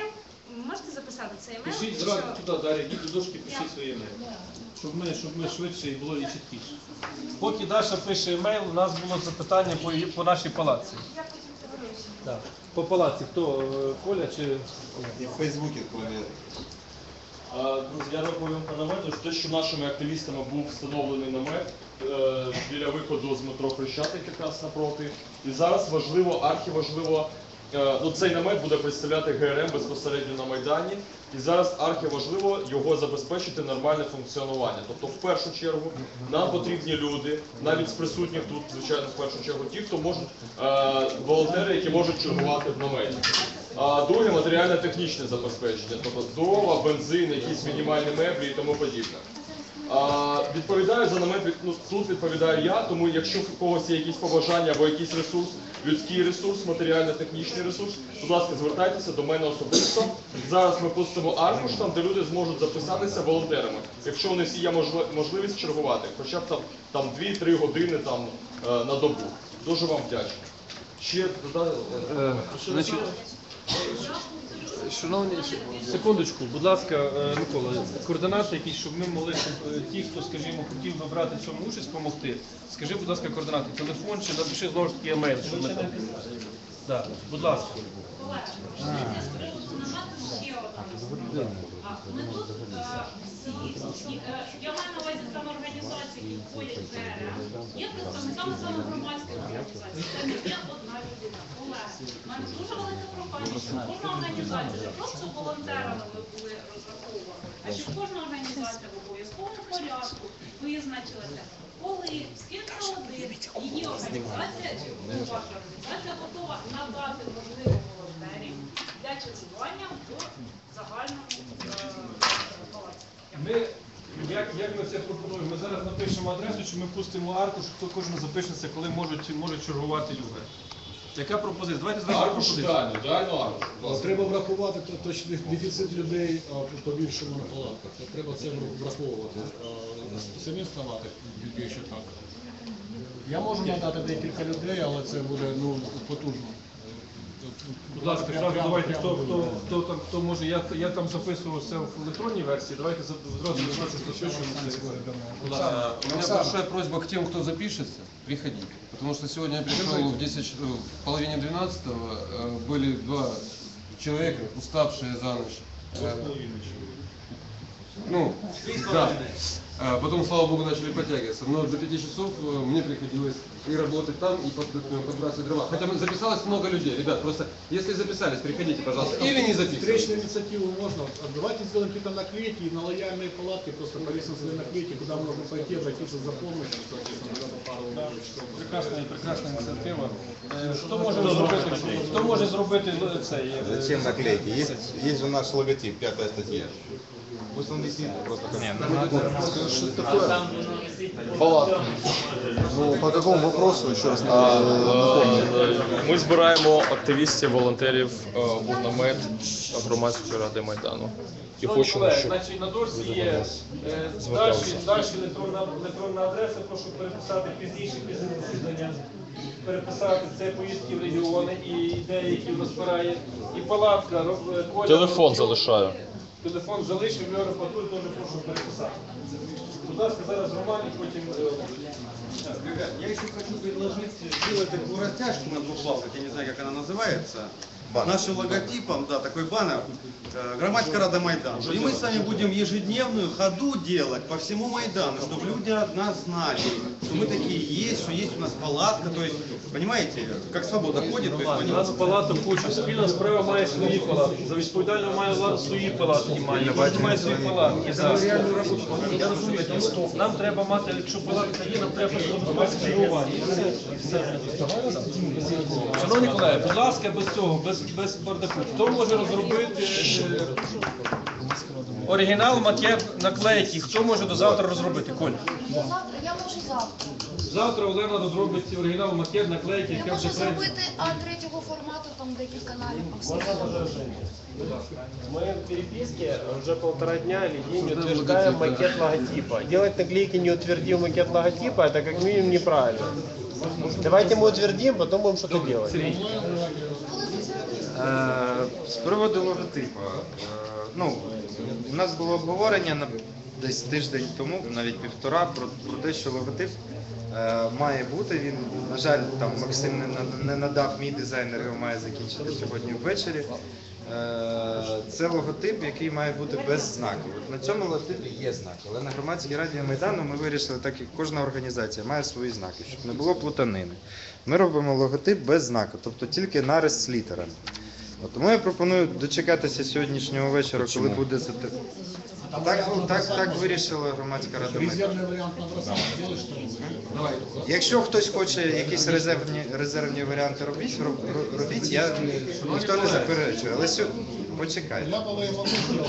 можете записати цей емейл? Пишіть тому зразу що- туди, Дар'я, йдіть до дошки, пишіть своє емейл. Щоб ми, щоб ми швидше і було і чіткіше. Поки Даша пише емейл, у нас було запитання по, по нашій палаці. Я потім подивлюся. Так. По палаці хто? е, Коля чи И в Фейсбуке, коли А, Друзі, я розповім про намету, що те, що нашими активістами був встановлений намет е, біля виходу з метро Хрещатик якраз напроти. І зараз важливо, архіважливо, е, ну цей намет буде представляти ГРМ безпосередньо на Майдані. І зараз архіважливо його забезпечити нормальне функціонування. Тобто, в першу чергу, нам потрібні люди, навіть з присутніх тут, звичайно, в першу чергу, ті, хто можуть, е, волонтери, які можуть чергувати в наметі. А друге, матеріально-технічне забезпечення, тобто дрова, бензин, якісь мінімальні меблі і тому подібне. А, відповідаю за намет, від- ну, тут відповідаю я, тому якщо в когось є якісь побажання або якийсь ресурс, людський ресурс, матеріально-технічний ресурс, будь ласка, звертайтеся до мене особисто. Зараз ми пустимо аркуш, там, де люди зможуть записатися волонтерами, якщо у них є можли- можливість чергувати, хоча б там, там дві-три години там, е, на добу. Дуже вам вдячний. Ще додати? Значить, шановні, секундочку, будь ласка, е, Микола, координати якісь, щоб ми могли, щоб е, ті, хто, скажімо, хотів би брати в цьому участь, допомогти. Скажи, будь ласка, координати, телефон чи напиши знову ж таки емейл, щоб ми там. Да, будь ласка. Ми тут е, всі, е, я маю на увазі саме організації, які входять в ГРМ, є представниками саме громадських організацій. Це не є одна людина. Колеги, в мене дуже велике прохання, щоб кожна організація не просто волонтерами ви були розраховувати, а щоб кожна організація в обов'язковому порядку визначилася, коли, скільки годин її організація, чи ну, ваша організація готова надати можливо волонтерів для чергування в загальному е, палаці. Ми, як, як ми це пропонуємо? Ми зараз напишемо адресу, чи ми пустимо аркуш, хто кожен запишеться, коли можуть, можуть чергувати люди. Яка пропозиція? Давайте зразу Аркуш пропозицію. ідеально, ідеально аркуш. будь ласка. Треба врахувати то- точний дефіцит людей а, побільшому на палатках. То Треба це враховувати. А, Самі ставати більше так. Я можу надати декілька людей, але це буде ну, потужно. Будь ласка, Прямо- зразу прямо- давайте, прямо хто, буде. хто, хто там, хто може, я, я там записувався в електронній версії, давайте за- зразу зразу запишемо. Будь ласка. У меня большая просьба к тем, кто запишется, приходите. Потому что сегодня я пришел в десять, э, в половине двенадцатого, э, были два человека, уставшие за ночь. Э, Ну, да. А потом, слава богу, начали подтягиваться. Но до пяти часов э, мне приходилось и работать там, и под, э, подбрасывать дрова. Хотя мы- записалось много людей. Ребят, просто если записались, приходите, пожалуйста. Или не записывайтесь. Встречную инициативу можно. А Давайте сделаем какие-то наклейки и на лояльные палатки просто повесим свои наклейки, куда можно пойти, обратиться за помощью. соответственно, надо пару часов. Прекрасна, прекрасна ініціатива. Е, Хто може зробити, хто може зробити е, цей? е, Зачем наклейки? Есть, есть же наш логотип, пятая статья. Пусть он висит просто как... Что такое? Палатка. Ну, по какому вопросу, еще раз А, е, Ми збираємо активістів, волонтерів е, в намет громадської ради Майдану. І Шановні хочемо, колеги, щоб значить, на дошці є е, зверталися. далі, далі електронна, електронна адреса, прошу переписати пізніше після засідання, переписати це поїздки в регіони і ідеї, які розбирає, і палатка, роб- е, Коля. телефон залишаю. Телефон залишив, Льора Патуль теж прошу переписати. Будь ласка, зараз Роман і потім... е, Ребят, я еще хочу предложить сделать такую растяжку на двух балках, я не знаю, как она называется. Нашим логотипом, да, такой баннер, э, громадская рада Майдан. И мы с вами будем ежедневную ходу делать по всему Майдану, чтобы люди от нас знали, что мы такие есть, что есть у нас палатка, то есть, понимаете, как свобода ходит, то есть, У нас палаток куча, спільна справа має свої палатки, за відповідально має ла- свої палатки, має, кожен має свої палатки. так. Я розумію, тому нам треба мати, якщо палатка є, нам треба мати чергування. І все, і все. Шановні колеги, будь ласка, без цього, без, без бардаку. Хто може розробити е, оригінал, макет, наклейки? Хто може до завтра розробити? Коль. Завтра, я можу завтра. Завтра Олена розробить оригінал, макет, наклейки, Я яка можу вже прийде. зробити А третього формату, там декілька каналів по всій Мы в переписке уже полтора дня или день утверждаем макет логотипа. Делать наклейки, не утвердив макет логотипа, это как минимум неправильно. Давайте мы утвердим, потом будем что-то делать. Е, З приводу логотипу. Е, Ну, у нас було обговорення на- десь тиждень тому, навіть півтора, про, про те, що логотип е, має бути. Він, на жаль, там Максим не, на- не надав, мій дизайнер його має закінчити сьогодні ввечері. Е, Це логотип, який має бути без знаку. От на цьому логотипі є знак, але на громадській раді Майдану ми вирішили, так як кожна організація має свої знаки, щоб не було плутанини. Ми робимо логотип без знаку, тобто тільки нарис з літерами. От, тому я пропоную дочекатися сьогоднішнього вечора, коли буде за те- так, так, так вирішила громадська рада Майдану. Резервный вариант набросал, делаешь что-нибудь? Якщо хтось хоче якісь резервні, резервні варіанти робіть, роб- ро- робіть, я ніхто не заперечує, але сьогодні почекайте. Ляповые могу сделать.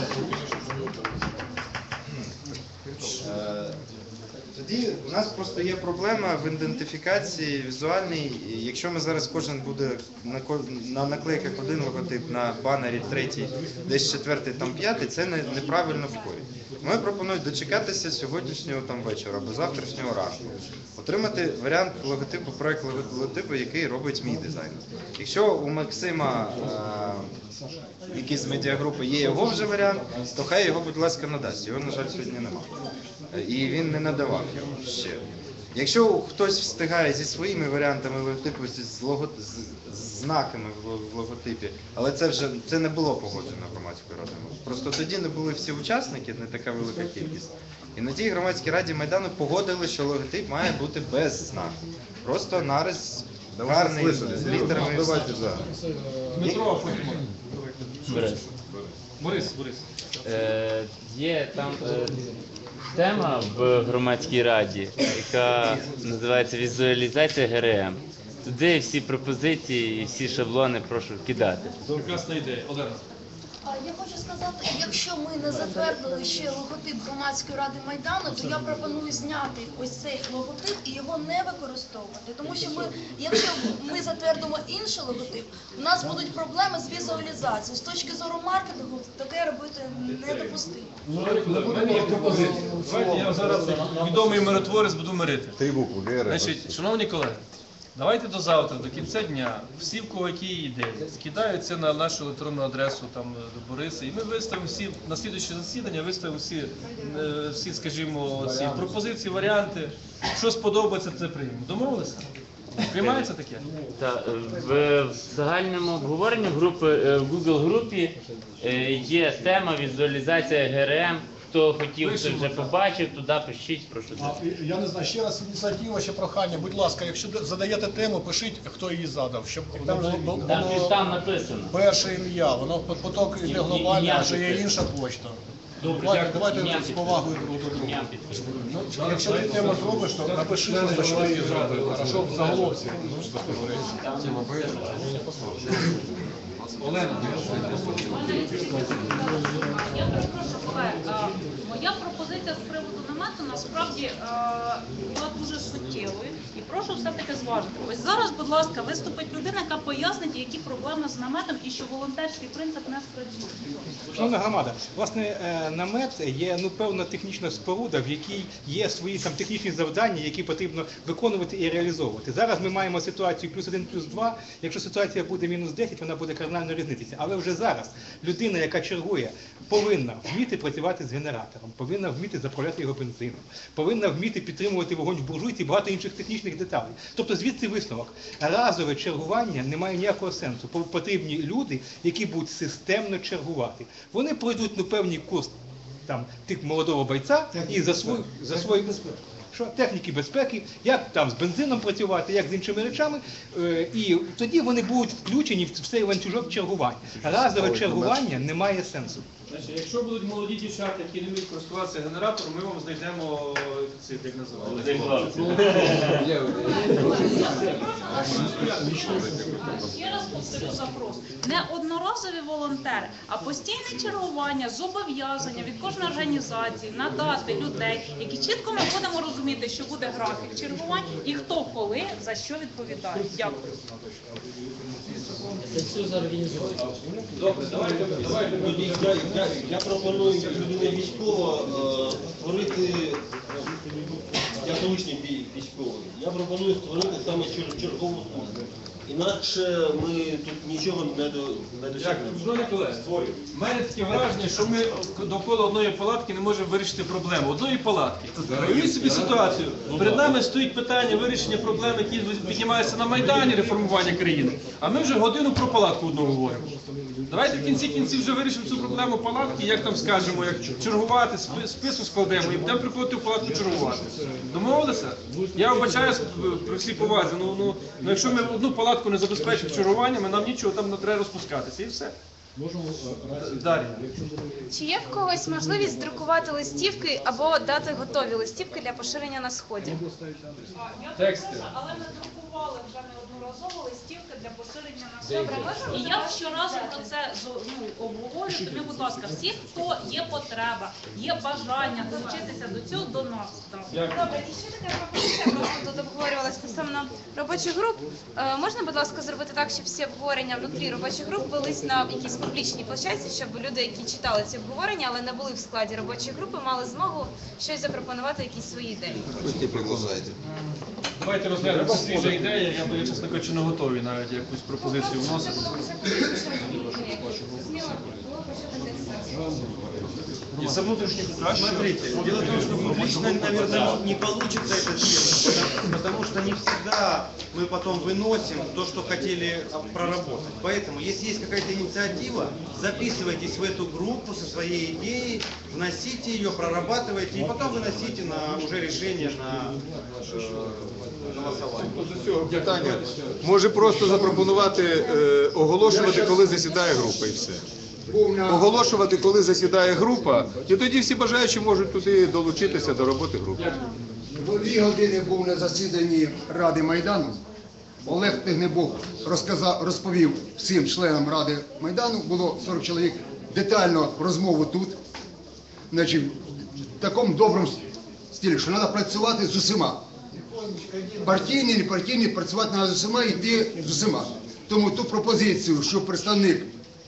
Е, Тоді у нас просто є проблема в ідентифікації візуальній. І якщо ми зараз кожен буде на, ко- на наклейках один логотип, на банері третій, десь четвертий, там п'ятий, це не, неправильно входить. Ми пропонуємо дочекатися сьогоднішнього там вечора або завтрашнього ранку, отримати варіант логотипу, проект лого- логотипу, який робить мій дизайн. Якщо у Максима е, якийсь з медіагрупи є його вже варіант, то хай його, будь ласка, надасть. Його, на жаль, сьогодні немає. І він не надавав його ще. Якщо хтось встигає зі своїми варіантами логотипу, зі- з, лого, з, з знаками в, ло- в логотипі, але це вже це не було погоджено громадською радою. Просто тоді не були всі учасники, не така велика кількість. І на тій громадській раді Майдану погодили, що логотип має бути без знаку. Просто нарис гарний, з літерами. і все. Дмитро, а потім. Борис. Борис, Борис. Е, Є там е, тема в громадській раді, яка називається візуалізація ге ер ем. Туди всі пропозиції і всі шаблони прошу кидати. Прекрасна ідея. Олена. А, Я хочу сказати, якщо ми не затвердили ще логотип громадської ради Майдану, то я пропоную зняти ось цей логотип і його не використовувати. Тому що ми, якщо ми затвердимо інший логотип, у нас будуть проблеми з візуалізацією. З точки зору маркетингу таке робити недопустимо. У мене є пропозиція. Давайте я зараз як відомий миротворець буду мирити. Три букви, Вера. Значить, шановні колеги, давайте до завтра, до кінця дня, всі, в кого які ідеї, скидають це на нашу електронну адресу там, до Бориса, і ми виставимо всі, на слідуюче засідання виставимо всі, е, всі, скажімо, ці пропозиції, варіанти. Що сподобається, це приймемо. Домовилися? Приймається таке? Та, е, в, в загальному обговоренні групи, е, в Google групі е, є тема візуалізація ге ер ем. Хто хотів, хто вже побачив, туди пишіть, прошу. А, і- Я не знаю, ще раз ініціатива, ще прохання. Будь ласка, якщо задаєте тему, пишіть, хто її задав, щоб Там воно же- було- там було ж там написано. перше ім'я, воно по- поток І- йде і- глобально, ім'я а ще є підписано. інша почта. Добре, Давайте, дякую. давайте Ім'я з повагою друг до друга. Ім'я підписано. Ну, Якщо ти тему зробиш, то напиши, просто, що ти її зробив. Хорошо, в заголовці. Олена. Я перепрошую, колеги, е, моя пропозиція з приводу намету насправді е, була дуже суттєвою і прошу все-таки зважити. Ось зараз, будь ласка, виступить людина, яка пояснить, які проблеми з наметом і що волонтерський принцип не спрацює. Шановна громада, власне, е, намет є ну певна технічна споруда, в якій є свої там технічні завдання, які потрібно виконувати і реалізовувати. Зараз ми маємо ситуацію плюс один, плюс два. Якщо ситуація буде мінус десять, вона буде кардинально різнитися. Але вже зараз людина, яка чергує, повинна вміти працювати з генератором, повинна вміти заправляти його бензином, повинна вміти підтримувати вогонь в буржуйці і багато інших технічних деталей. Тобто звідси висновок. Разове чергування не має ніякого сенсу. Потрібні люди, які будуть системно чергувати. Вони пройдуть ну, певний курс там, тих молодого бойця і за свою за свої що техніки безпеки, як там з бензином працювати, як з іншими речами, е, і тоді вони будуть включені в цей ланцюжок чергування. Разове чергування не має сенсу. Значить, якщо будуть молоді дівчата, які не вміють користуватися генератором, ми вам знайдемо це, як називається. Ще раз повторю запрос. Не одноразові волонтери, а постійне чергування, зобов'язання від кожної організації надати людей, які чітко ми будемо розуміти, що буде графік чергувань і хто коли за що відповідає. Дякую. Добре, давайте, давайте. Тоді я, я, я пропоную, як людина військова, е, створити, я колишній військовий, я пропоную створити саме чер- чергову службу. інакше ми тут нічого не, до, не досягнемо. Шановні колеги, в мене таке враження, що ми довкола одної палатки не можемо вирішити проблему. Одної палатки. Уявіть собі ситуацію. Перед нами стоїть питання вирішення проблем, які піднімаються на Майдані, реформування країни. А ми вже годину про палатку одну говоримо. Давайте в кінці кінців вже вирішимо цю проблему палатки, як там скажемо, як чергувати, список складемо і будемо приходити в палатку чергувати. Домовилися? Я вибачаюсь при всій повазі. Ну, ну, ну, якщо ми одну палатку не забезпечимо чергуваннями, нам нічого там не треба розпускатися. І все. Далі. Чи є в когось можливість друкувати листівки або дати готові листівки для поширення на Сході? Тексти. Але ми друкували вже неодноразово листівки для поширення на Добре, себе. можна І я щоразу про це ну, обговорю. Тому, будь ласка, всі, хто є потреба, є бажання долучитися до цього, до нас. Добре, і ще така пропозиція, просто тут обговорювалася стосовно робочих груп. Е, можна, будь ласка, зробити так, щоб всі обговорення внутрі робочих груп велись на якійсь публічній площадці, щоб люди, які читали ці обговорення, але не були в складі робочої групи, мали змогу щось запропонувати, якісь свої ідеї. Давайте розглянемо свіжі ідеї. Я би, чесно кажучи, не готовий навіть якусь пропозицію вносити. И за внутренний, смотрите, дело в том, что публично, наверное, не получится это сделать, потому, потому что не всегда мы потом выносим то, что хотели проработать. Поэтому, если есть какая-то инициатива, записывайтесь в эту группу со своей идеей, вносите ее, прорабатывайте, и потом выносите на уже решение на э, голосование. З цього питання може просто запропонувати е, оголошувати, коли засідає група, і все. Оголошувати, коли засідає група, і тоді всі бажаючі можуть туди долучитися до роботи групи. Бо дві години був на засіданні Ради Майдану. Олег Тегнебок розказав, розповів всім членам Ради Майдану, було сорок чоловік, детально розмову тут, значить, в такому доброму стилі, що треба працювати з усіма. Партійні, не партійні, працювати треба з усіма, йти з усіма. Тому ту пропозицію, що представник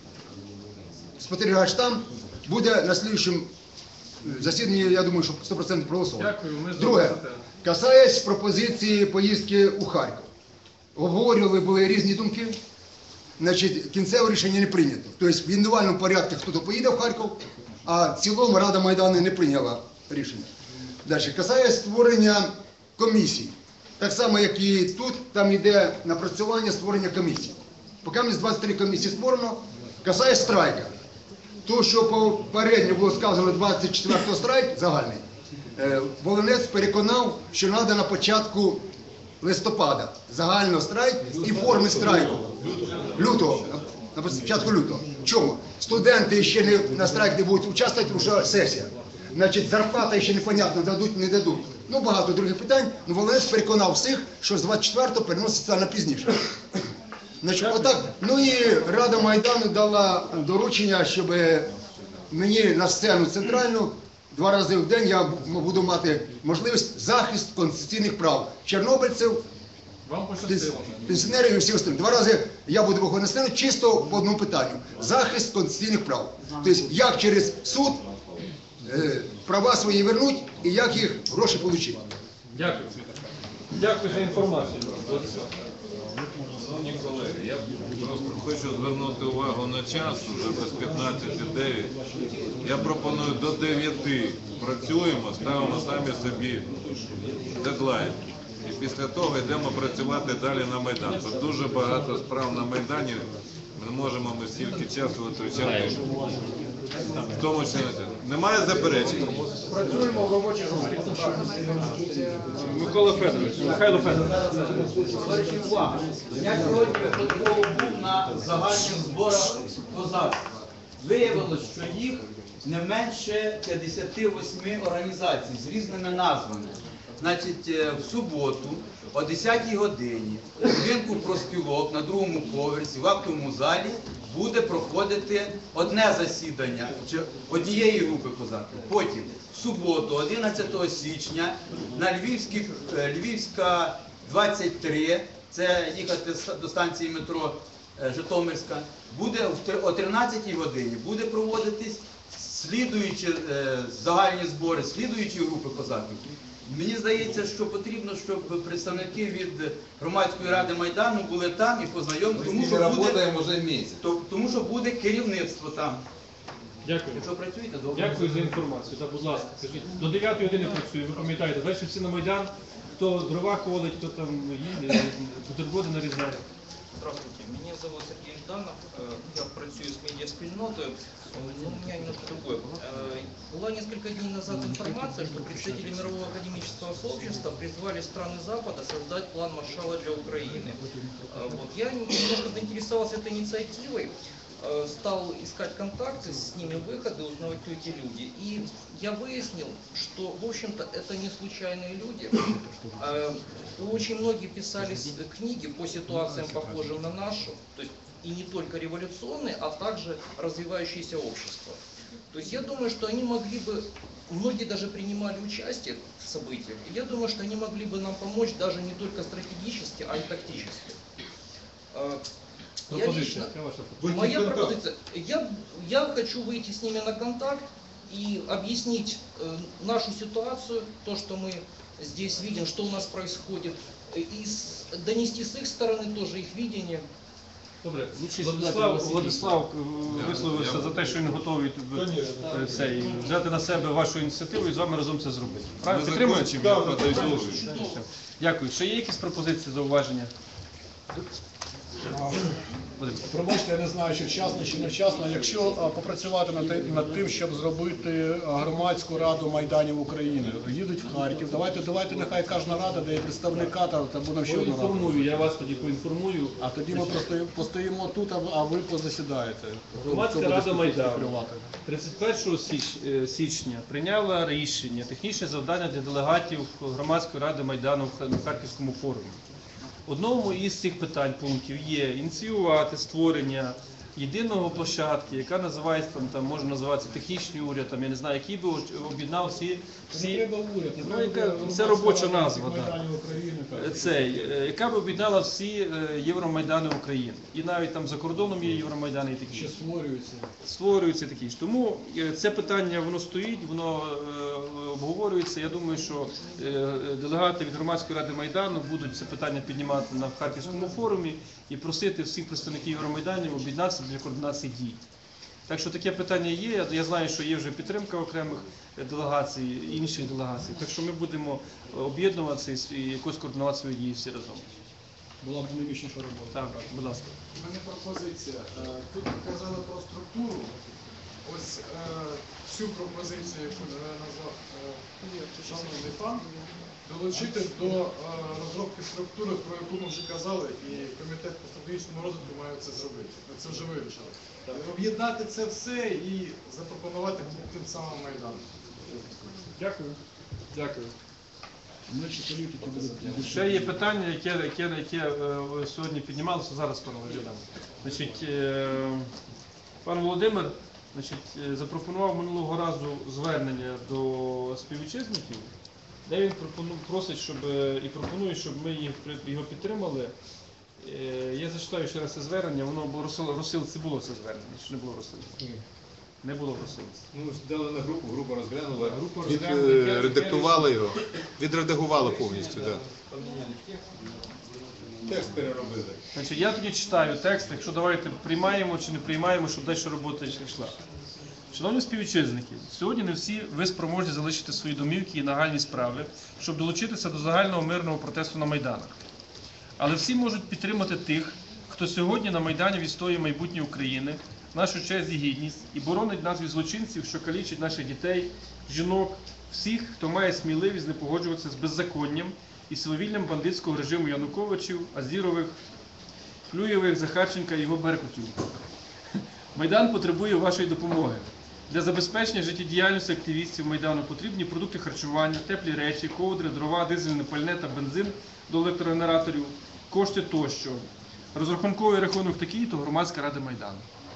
спостерігач там, буде на слідчому засіданні, я думаю, що сто відсотків проголосовано. Друге, касається пропозиції поїздки у Харків. Обговорювали, були різні думки, значить, кінцеве рішення не прийнято. Тобто в індивідуальному порядку хтось поїде в Харків, а в цілому Рада Майдану не прийняла рішення. Далі, касається створення комісій. Так само, як і тут, там йде напрацювання створення комісій. Поки ми з двадцять три комісії створено, касається страйка. То, що попередньо було сказано двадцять четвертого страйк загальний, Волинець переконав, що треба на початку листопада загального страйк і форми страйку. Лютого, на початку лютого. Чому? Студенти ще не, на страйк не будуть участвувати, тому що сесія. Значить, зарплата ще непонятно, дадуть, не дадуть. Ну, багато других питань. Ну, Волинець переконав всіх, що з двадцять четвертого переноситься на пізніше. Значить, отак. Ну і Рада Майдану дала доручення, щоб мені на сцену центральну два рази в день я буду мати можливість захист конституційних прав чорнобильців, пенсіонерів і всіх остальних. Два рази я буду виходити на сцену чисто по одному питанню. Захист конституційних прав. Тобто, як через суд е, права свої вернуть і як їх гроші отримати. Дякую. Дякую за інформацію. Шановні колеги, я просто хочу звернути увагу на час, вже без п'ятнадцяти дев'ять. Я пропоную до дев'яти працюємо, ставимо самі собі дедлайн. І після того йдемо працювати далі на Майдан. Тут дуже багато справ на Майдані, ми не можемо ми стільки часу витрачати. В тому числі немає заперечень? Працюємо в робочій групі. Микола Федорович, Михайло Федорович. Я сьогодні випадково був на загальних зборах козацтва. Виявилось, що їх не менше п'ятдесят вісім організацій з різними назвами. Значить, в суботу о десятій годині в будинку профспілок на другому поверсі в актовому залі буде проходити одне засідання однієї групи козаків. Потім в суботу, одинадцятого січня, на Львівській, Львівська двадцять три, це їхати до станції метро Житомирська, буде о тринадцятій годині буде проводитись слідуючі загальні збори, слідуючі групи козаків. Мені здається, що потрібно, щоб представники від громадської ради Майдану були там і познайомилися, тому що буде, вже місяць. то- тому що буде керівництво там. Дякую. Якщо працюєте, добре. Дякую за інформацію. Так, будь ласка, скажіть. До дев'ятої години працює, ви пам'ятаєте, далі всі на Майдан, хто дрова колить, хто там їде, бутерброди нарізає. Здравствуйте, меня зовут Сергей Жданов, э, я працюю с медиаспільнотою, но у меня немножко другое. Э, Была несколько дней назад информация, что представители мирового академического сообщества призвали страны Запада создать план Маршалла для Украины. Э, Вот. Я немножко заинтересовался этой инициативой, э, стал искать контакты, с ними выходы, узнавать, кто эти люди. И я выяснил, что, в общем-то, это не случайные люди. Э, Очень многие писали с- книги по ситуациям, похожим на нашу, то есть и не только революционные, а также развивающиеся общества. То есть я думаю, что они могли бы, многие даже принимали участие в событиях, и я думаю, что они могли бы нам помочь даже не только стратегически, а и тактически. Э, Я Пропозиція, лично, яка ваша моя пропозиція? пропозиция, я, я хочу выйти с ними на контакт и объяснить э, нашу ситуацию, то, что мы здесь видим, что у нас происходит, э, и с- донести с их стороны тоже их видение. Добре, Владислав, Владислав е, висловився Я- за те, що він готовий е, цей, взяти на себе вашу ініціативу і з вами разом це зробити. Правильно? Ми Підтримуєте? закінчимо, я продовжую. Все. Дякую. Ще є якісь пропозиції, зауваження? Пробачте, я не знаю, чи вчасно, чи не вчасно. Якщо а, попрацювати над, те- над тим, щоб зробити а, громадську раду Майданів України, їдуть в Харків, давайте, давайте нехай кожна рада дає представника, та, та будемо ще одну раду. Поінформую, я вас тоді поінформую. А тоді ми просто постоїмо тут, а, а ви позасідаєте. Громадська Хто буде рада спілкуватися, Майдану керувати? тридцять першого січ- е, січня прийняла рішення, технічне завдання для делегатів Громадської ради Майдану в Ха- на Харківському форумі. Одному із цих питань, пунктів є ініціювати створення єдиного площадки, яка називається, там, там може називатися технічний уряд, там, я не знаю, який би об'єднав всі, Не всі треба уряд, ну, треба яка, громадська це робоча рада назва. всіх Так. Майданів України, так. Цей, е, яка б об'єднала всі е, Євромайдани України. І навіть там за кордоном є Євромайдани і такі. Ще створюється. Створюються такі ж. Тому е, це питання воно стоїть, воно е, обговорюється. Я думаю, що е, делегати від громадської ради Майдану будуть це питання піднімати на Харківському форумі і просити всіх представників Євромайданів об'єднатися для координації дій. Так що таке питання є. Я- Я знаю, що є вже підтримка окремих е, делегацій, інших делегацій. Так що ми будемо е, об'єднуватися і с- і якось координувати свої дії всі разом. Була б динамічніша робота. Так, будь ласка. У мене пропозиція. Е, Тут казали про структуру. Ось е, цю пропозицію, яку е, назвав е, шановний пан, долучити до е, розробки структури, про яку ми вже казали, і комітет по стратегічному розвитку має це зробити. Ми це вже вирішили. Об'єднати це все і запропонувати тим самим Майдану. Дякую. Дякую. Наші політики будуть. Ще є питання, яке, яке, яке е, сьогодні піднімалося, зараз пане розглядаємо. Значить, е, пан Володимир значить, е, запропонував минулого разу звернення до співвітчизників, де він пропону, просить, щоб е, і пропонує, щоб ми їх, при- його підтримали. Е, Я зачитаю ще раз це звернення, воно було розсил, розсилці було це звернення, чи не було розсилці? Не було розсилці. Ну, дали на групу, група розглянула, Група від, розглянула, е, яке- редактувала його, відредагувала повністю, так. Текст переробили. Значить, я тоді читаю текст, якщо давайте приймаємо чи не приймаємо, щоб далі робота йшла. Шановні співвітчизники, сьогодні не всі ви спроможні залишити свої домівки і нагальні справи, щоб долучитися до загального мирного протесту на Майданах. Але всі можуть підтримати тих, хто сьогодні на Майдані відстоює майбутнє України, нашу честь і гідність і боронить нас від злочинців, що калічать наших дітей, жінок, всіх, хто має сміливість не погоджуватися з беззаконням і свавіллям бандитського режиму Януковичів, Азірових, Клюєвих, Захарченка і його беркутів. Майдан потребує вашої допомоги. Для забезпечення життєдіяльності активістів Майдану потрібні продукти харчування, теплі речі, ковдри, дрова, дизельне пальне та бензин до електрогенераторів, кошти тощо. Розрахунковий рахунок такий, то Громадська рада Майдану.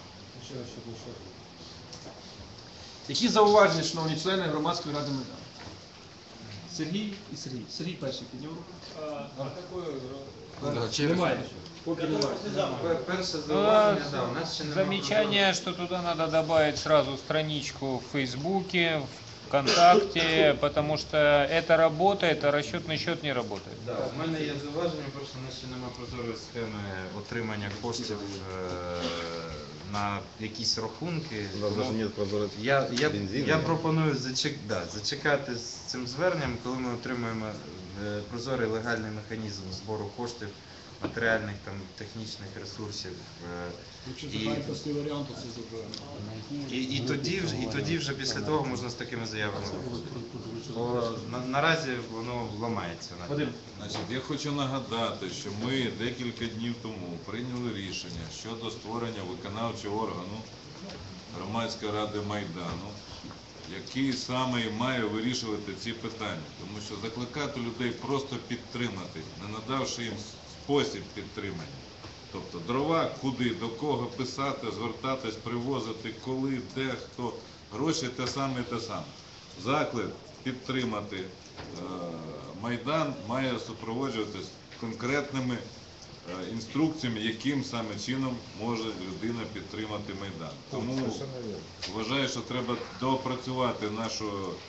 Які зауваження, шановні члени Громадської ради Майдану? Сергій і Сергій. Сергій перший підняв руку. Немає. Поки немає. Перше А, зауваження, да, у нас ще немає. Замечание, что туда надо добавить сразу страничку в Фейсбуке, ВКонтакте, потому что это работает, а расчетный счет не работает. Да, у мене є зауваження, просто у нас ще немає прозорої схеми отримання коштів е, на якісь рахунки. У нас даже нет прозорої Я, я, бензину. я пропоную зачек, да, зачекати з цим зверненням, коли ми отримаємо е, прозорий легальний механізм збору коштів, матеріальних, там, технічних ресурсів. е, І, варіант це забрати. і, і, тоді, вже- і тоді вже після того можна з такими заявами виходити. Бо на, наразі воно ламається. Значить, я хочу нагадати, що ми декілька днів тому прийняли рішення щодо створення виконавчого органу Громадської ради Майдану, який саме і має вирішувати ці питання. Тому що закликати людей просто підтримати, не надавши їм спосіб підтримання. Тобто дрова, куди, до кого писати, звертатись, привозити, коли, де, хто. Гроші те саме і те саме. Заклик підтримати е, Майдан має супроводжуватись конкретними е, інструкціями, яким саме чином може людина підтримати Майдан. Тому вважаю, що треба доопрацювати нашу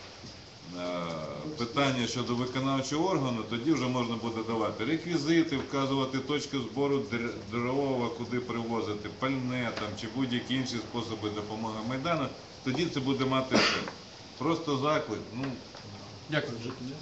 питання щодо виконавчого органу, тоді вже можна буде давати реквізити, вказувати точки збору дрова, куди привозити, пальне там, чи будь-які інші способи допомоги Майдану, тоді це буде мати ефект. Просто заклик. Ну, Дякую.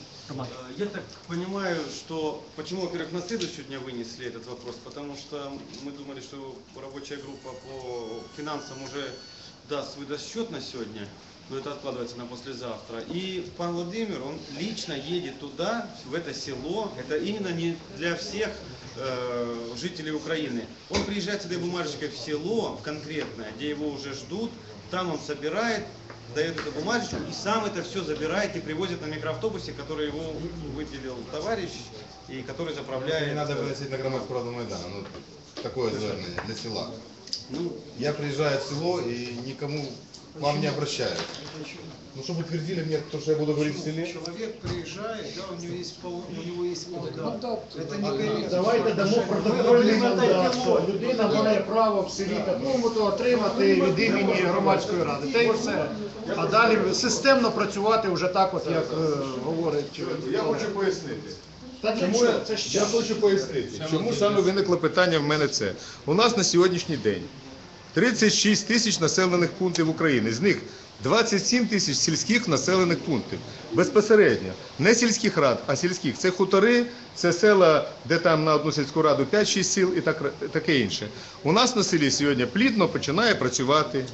Я так понимаю, что почему, во-первых, на следующий дня вынесли этот вопрос, потому что мы думали, что рабочая группа по финансам уже даст, выдаст счет на сегодня, но это откладывается на послезавтра. И пан Владимир, он лично едет туда, в это село, это именно не для всех э, жителей Украины. Он приезжает с этой бумажечкой в село конкретное, где его уже ждут, там он собирает, дает эту бумажечку и сам это все забирает и привозит на микроавтобусе, который его выделил товарищ и который заправляет. Не надо выносить на громадскую раду Майдана. Ну, такое звернення для села. Ну, я приезжаю в село и никому к вам не обращаюсь. Ну, чтобы утвердили мне то, что я буду говорить в селе. Человек приезжает, да, у него есть пол, у него есть мандат. Это не корректно. Давайте дамо протокольний мандат, що людина має право в селі такому-то отримати від імені громадської ради. Та й все. А далі системно працювати вже так, от як е, говорить. Я хочу пояснити. Та Чому нічого, я, це ще. я хочу пояснити, чому саме виникло питання в мене це. У нас на сьогоднішній день тридцять шість тисяч населених пунктів України, з них двадцять сім тисяч сільських населених пунктів. Безпосередньо, не сільських рад, а сільських. Це хутори, це села, де там на одну сільську раду п'ять-шість сіл і так, таке інше. У нас на селі сьогодні плідно починає працювати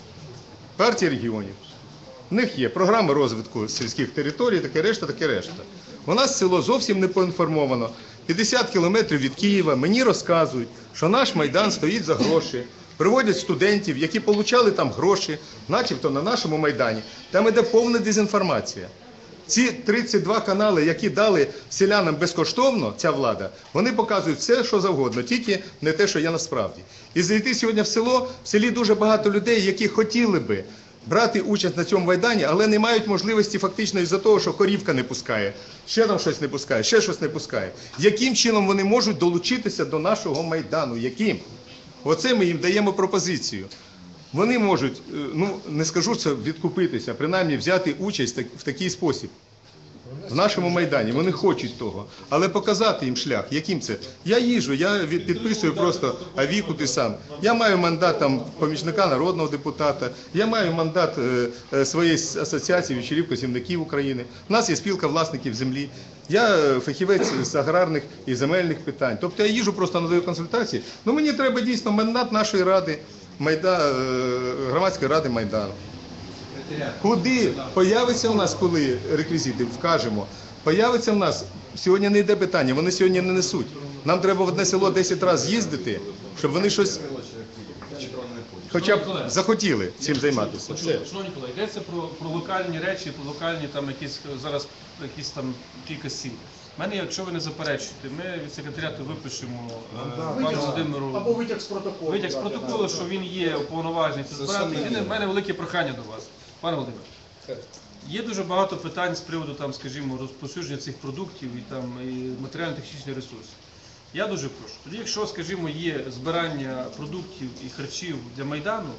партія регіонів. В них є програми розвитку сільських територій, таке решта, таке решта. У нас село зовсім не поінформовано. п'ятдесят кілометрів від Києва мені розказують, що наш Майдан стоїть за гроші. Приводять студентів, які отримали там гроші, начебто на нашому Майдані. Там іде повна дезінформація. Ці тридцять два канали, які дали селянам безкоштовно, ця влада, вони показують все, що завгодно, тільки не те, що є насправді. І зайти сьогодні в село, в селі дуже багато людей, які хотіли би брати участь на цьому Майдані, але не мають можливості фактично із-за того, що корівка не пускає, ще там щось не пускає, ще щось не пускає. Яким чином вони можуть долучитися до нашого Майдану? Яким? Оце ми їм даємо пропозицію. Вони можуть, ну не скажу це відкупитися, принаймні взяти участь в такий спосіб. В нашому Майдані. Вони хочуть того. Але показати їм шлях. Яким це? Я їжджу, я підписую просто авіку ти сам. Я маю мандат там помічника народного депутата. Я маю мандат е, своєї асоціації вечорів косівників України. У нас є спілка власників землі. Я фахівець з аграрних і земельних питань. Тобто я їжджу, просто надаю консультації. Ну мені треба дійсно мандат нашої ради, Майда, громадської ради Майдану. Куди появиться у нас, коли реквізити, вкажемо, появиться у нас, сьогодні не йде питання, вони сьогодні не несуть. Нам треба в одне село десять разів їздити, щоб вони щось, хоча б захотіли цим займатися. Все. Шановні колеги, йдеться про, про локальні речі, про локальні там якісь, зараз якісь там кілька сіл. У мене, якщо ви не заперечуєте, ми від секретаріату випишемо е, пану Володимиру Або витяг з протоколу. витяг з протоколу, що він є уповноважений це збирати. Єдине, в мене велике прохання до вас. Пане Володимире, є дуже багато питань з приводу, там, скажімо, розповсюдження цих продуктів і, там, і матеріально-технічних ресурсів. Я дуже прошу. Тоді, якщо, скажімо, є збирання продуктів і харчів для Майдану,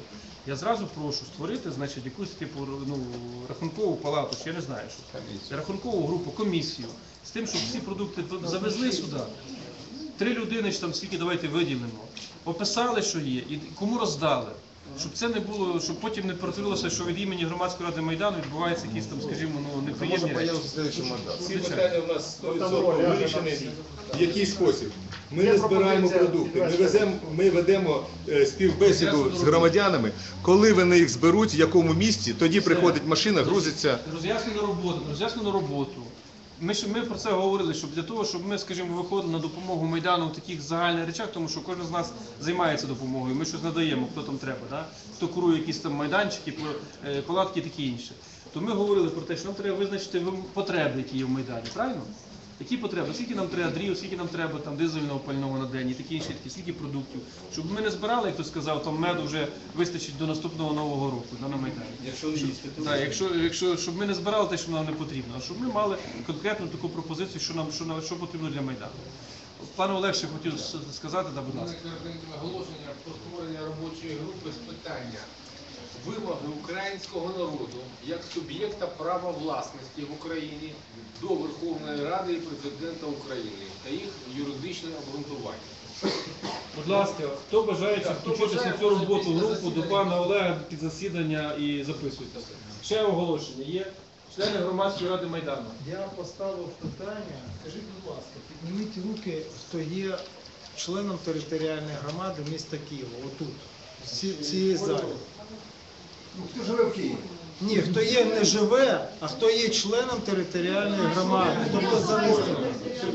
Я зразу прошу створити, значить, якусь типу ну, рахункову палату, чи я не знаю, що рахункову групу, комісію, з тим, щоб всі продукти завезли сюди. Три людини, чи там скільки давайте виділимо, описали, що є, і кому роздали. Щоб це не було, щоб потім не перетворилося, що від імені Громадської ради Майдану відбуваються якісь там, скажімо, ну, неприємні речі. Ці питання у нас сто відсотків вирішені. В який спосіб? Ми не збираємо продукти, ми, веземо, ми ведемо е, співбесіду з громадянами. Коли вони їх зберуть, в якому місті, тоді приходить машина, грузиться. Роз'яснену роботу, роз'яснену роботу. Ми, ж- ми про це говорили, щоб для того, щоб ми, скажімо, виходили на допомогу Майдану в таких загальних речах, тому що кожен з нас займається допомогою, ми щось надаємо, хто там треба, да? Хто курує якісь там майданчики, по- е, палатки і таке інше. То ми говорили про те, що нам треба визначити вим- потреби, які є в Майдані, правильно? Які потреби? Скільки нам треба дрів, скільки нам треба там дизельного пального на день і такі інші, такі, скільки продуктів. Щоб ми не збирали, як хтось сказав, там меду вже вистачить до наступного Нового року да, на Майдані. Якщо не їсти, то так, якщо, якщо, щоб ми не збирали те, що нам не потрібно, а щоб ми мали конкретну таку пропозицію, що нам що, нам- що потрібно для Майдану. Пане Олег ще хотів с- сказати, да, будь ласка. Оголошення про створення робочої групи з питання вимоги українського народу як суб'єкта права власності в Україні до Верховної Ради і Президента України та їх юридичне обґрунтування. Будь ласка, хто бажаючи включитися в цю роботу групу до пана Олега під засідання і записуйте. Ще оголошення є. Члени Громадської ради Майдану. Я поставив питання, скажіть, будь ласка, підніміть руки, хто є членом територіальної громади міста Києва, отут, в ці- цій залі. Ну, хто живе в Києві? Ні, хто є не живе, а хто є членом територіальної громади, тобто зареєстрований.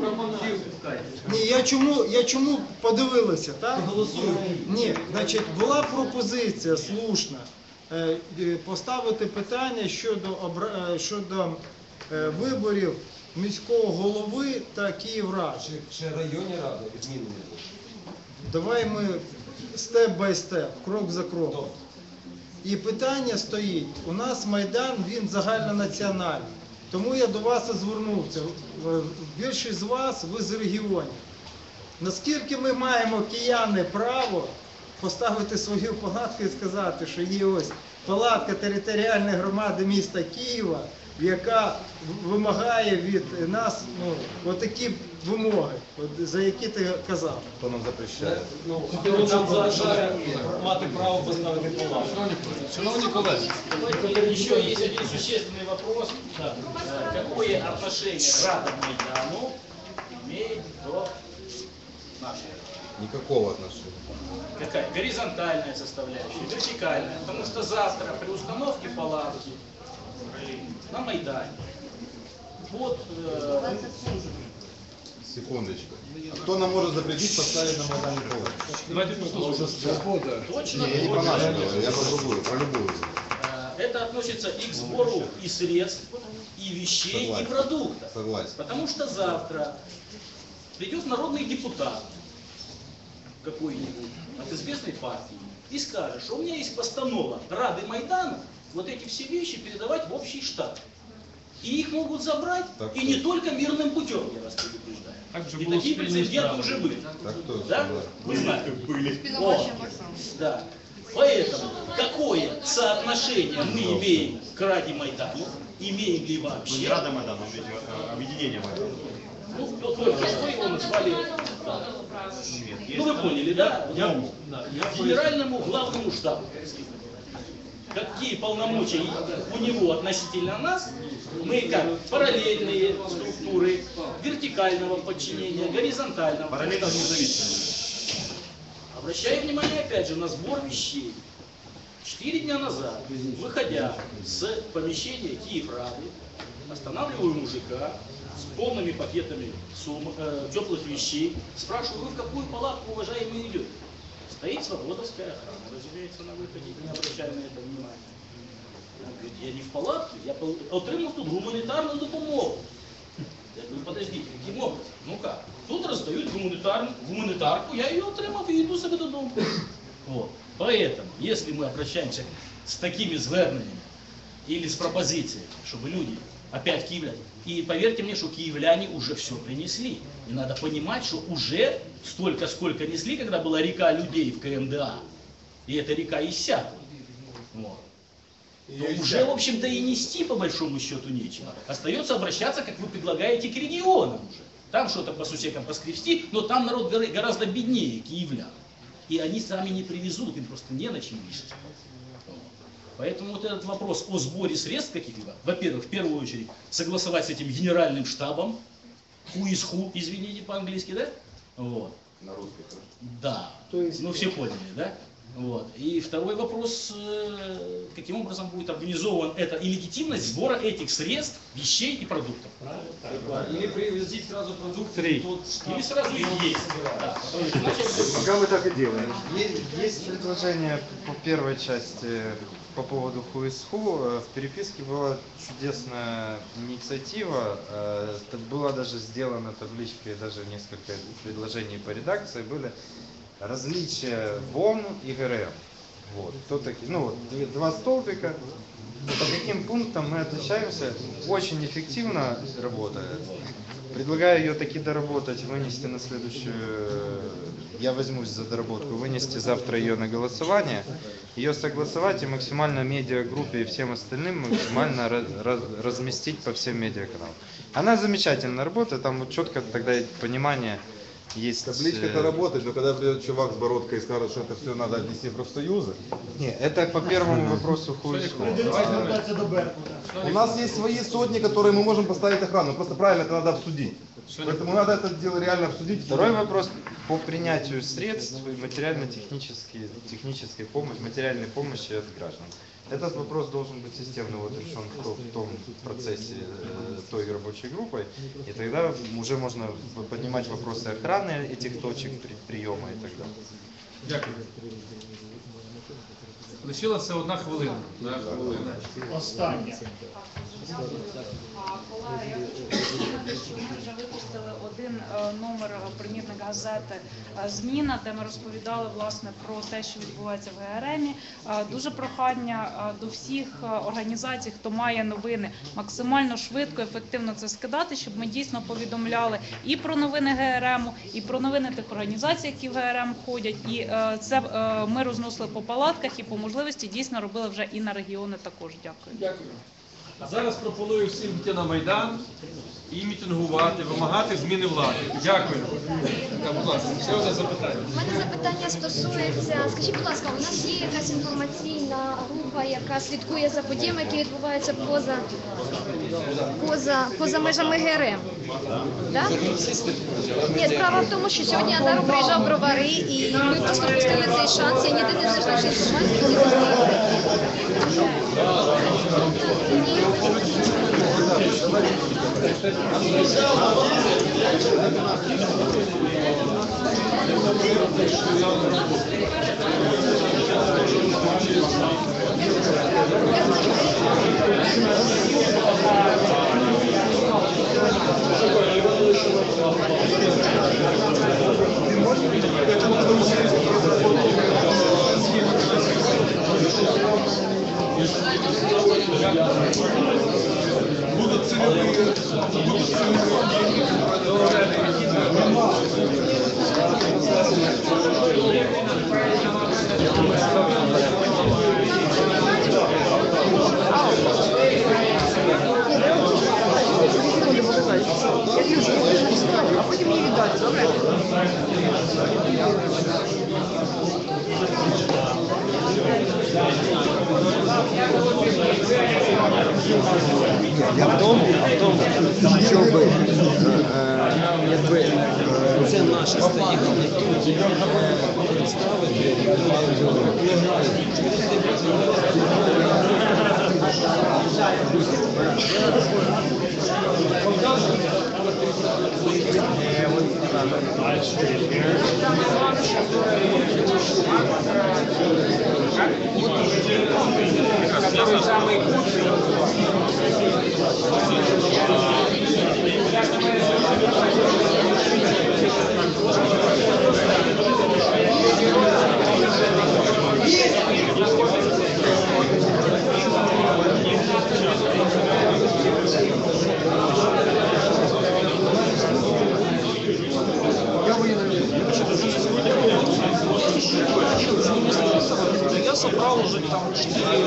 Ні, я чому, я чому подивилися, так? Ні, значить, була пропозиція слушна е, е, поставити питання щодо, обра- е, щодо е, виборів міського голови та Київради. Чи районні ради відмінені? Давай ми степ бай степ, крок за кроком. І питання стоїть, у нас Майдан, він загальнонаціональний. Тому я до вас і звернувся. Е, Більшість з вас, ви з регіонів. Наскільки ми маємо, кияни, право поставити свою палатку і сказати, що є ось палатка територіальної громади міста Києва, яка вимагає від нас ну, отакі вимоги, от, за які ти казав. Хто нам запрещає? Ну, хто нам заважає мати право поставити палатку? Шановні колеги, Еще есть один существенный вопрос. Да. Э, Какое отношение Рада Майдану имеет до нашей? Никакого отношения. Какая? Горизонтальная составляющая, вертикальная. Потому что завтра при установке палатки на Майдане под э, Секундочку. Кто нам может запретить поставить на Майдане палатку? Давайте Свобода. Точно, Не, я не по точно. нашему, я по другую, про любую. Э, это относится и к сбору и средств, и вещей, Согласен. и продуктов. Согласен. Потому что завтра придет народный депутат какой-нибудь от известной партии и скажет, что у меня есть постанова Рады Майдана вот эти все вещи передавать в общий штат. И их могут забрать, Так и точно. не только мирным путем, я вас предупреждаю. Так же И было такие с Пельной прецеденты справой. уже были. Так точно, Да? да. Вы знаете. Были. О, да. Поэтому какое соотношение мы имеем к Раде Майдану, имеем ли вообще? Ну, не Рада Майдана, а объединение Майдана. Ну, только что его назвали, да. Ну вы поняли, да? Я, да, я Генеральному главному штабу. Какие полномочия у него относительно нас, мы как параллельные структуры вертикального подчинения, горизонтального. Параллельно Потому что- независимые. Обращаю внимание опять же на сбор вещей. Четыре дня назад, выходя с помещения Киеврады, останавливаю мужика с полными пакетами сумм, э, теплых вещей, спрашиваю, вы в какую палатку, уважаемый, идете? Стоит свободовская охрана, разумеется, на выходе, не обращаю на это внимания. Он говорит, я не в палатці, я пол- отримав тут гуманітарну допомогу. Я говорю, подождите, каким образом? Ну как? Тут раздають гуманитарну, гуманитарку, я ее отримав и иду себе додому. Вот. Поэтому, если мы обращаемся с такими зверненнями или с пропозициями, чтобы люди, опять киевляне, и поверьте мне, что киевляне уже все принесли. И надо понимать, что уже столько, сколько несли, когда была река людей в КМДА, и эта река иссякла. Вот. То уже, в общем-то, и нести по большому счету нечего. Остается обращаться, как вы предлагаете, к регионам уже. Там что-то по сусекам поскрести, но там народ гора- гораздо беднее киевлян. И они сами не привезут, им просто не на чем везти. Вот. Поэтому вот этот вопрос о сборе средств каких-либо, во-первых, в первую очередь, согласовать с этим генеральным штабом, who is who, извините по-английски, да? Вот. На русский, хорошо. Да, ну все поняли, да? Вот. И второй вопрос, э, каким образом будет организован это и легитимность сбора этих средств, вещей и продуктов. Или привезти сразу продукты. Три. Или сразу и есть. Да. Пока мы так и делаем. Есть, есть предложение по первой части по поводу who is who. В переписке была чудесная инициатива. Э, так Была даже сделана табличка и даже несколько предложений по редакции. Были различия ВОН и ГРМ. Вот. Кто такие? Ну, вот, две- два столбика. По каким пунктам мы отличаемся? Очень эффективно работает. Предлагаю ее таки доработать, вынести на следующую, я возьмусь за доработку, вынести завтра ее на голосование, ее согласовать и максимально медиагруппе и всем остальным максимально раз- раз- разместить по всем медиаканалам. Она замечательно работает, там вот четко тогда понимание есть. Табличка-то э, работает, но когда придет чувак с бородкой и скажет, что это все надо отнести в профсоюзы. Не, это по первому вопросу who is who. У нас есть свои сотни, которые мы можем поставить охрану. Просто правильно это надо обсудить. Поэтому надо это дело реально обсудить. Второй вопрос по принятию средств и материально-технической технической помощи, материальной помощи от граждан. Этот вопрос должен быть системно вот решен в том, в том процессе э, той рабочей группой, и тогда уже можно поднимать вопросы охраны этих точек при- приема и так далее. Дякую. Лишилася одна хвилина. Да, хвилина. Останнє. Колеги, я хочу повідомити, що ми вже випустили один е, номер примірник газети е, «Зміна», де ми розповідали власне про те, що відбувається в ГРМі. Е, Дуже прохання е, до всіх е, організацій, хто має новини, максимально швидко, ефективно це скидати, щоб ми дійсно повідомляли і про новини ГРМу, і про новини тих організацій, які в ГРМ входять. І е, це е, ми розносили по палатках і по можливості дійсно робили вже і на регіони також. Дякую. Дякую. Зараз пропоную всім йти на Майдан і мітингувати, вимагати зміни влади. Дякую. Так, будь ласка, ще одне запитання. У мене запитання стосується, скажіть, будь ласка, у нас є якась інформаційна група, яка слідкує за подіями, які відбуваються поза, поза, поза межами ГРМ? Да? Ні, справа в тому, що сьогодні Адару приїжджав Бровари, і ми просто пустили цей шанс, я ніде не знайшла інформації, які Будут целевые, будут А потім мені віддати, добре? Я в тому, а в тому, щоб е, якби е, це наше стоїть представити Я собрал уже там четыре.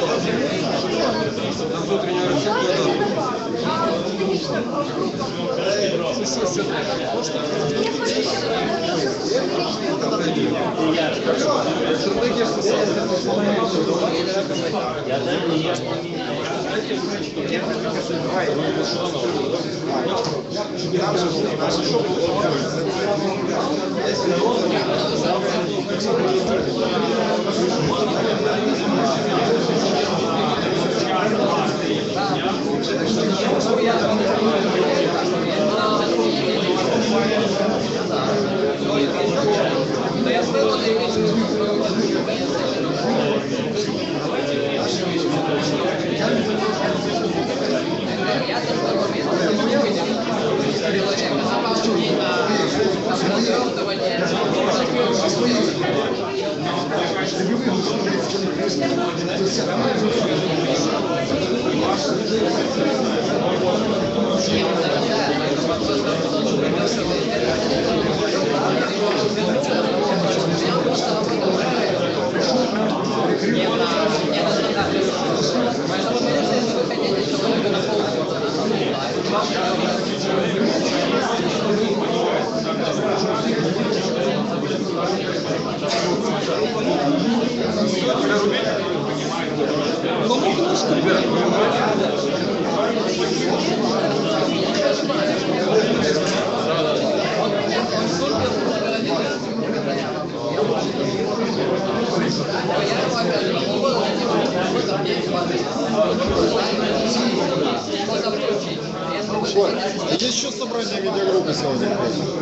Есть еще собрание видеогруппы сегодня?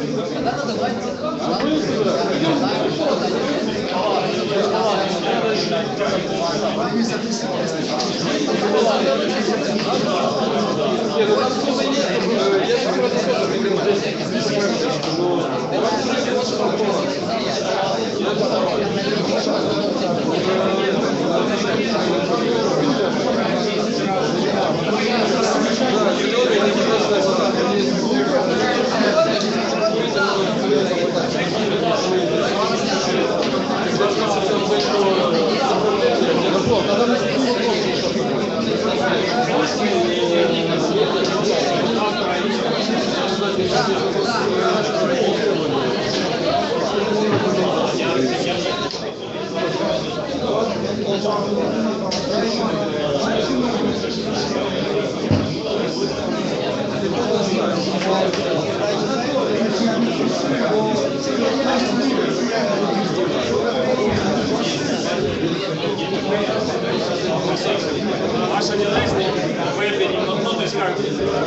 Ваша династия в Эбене, но кто-то из как?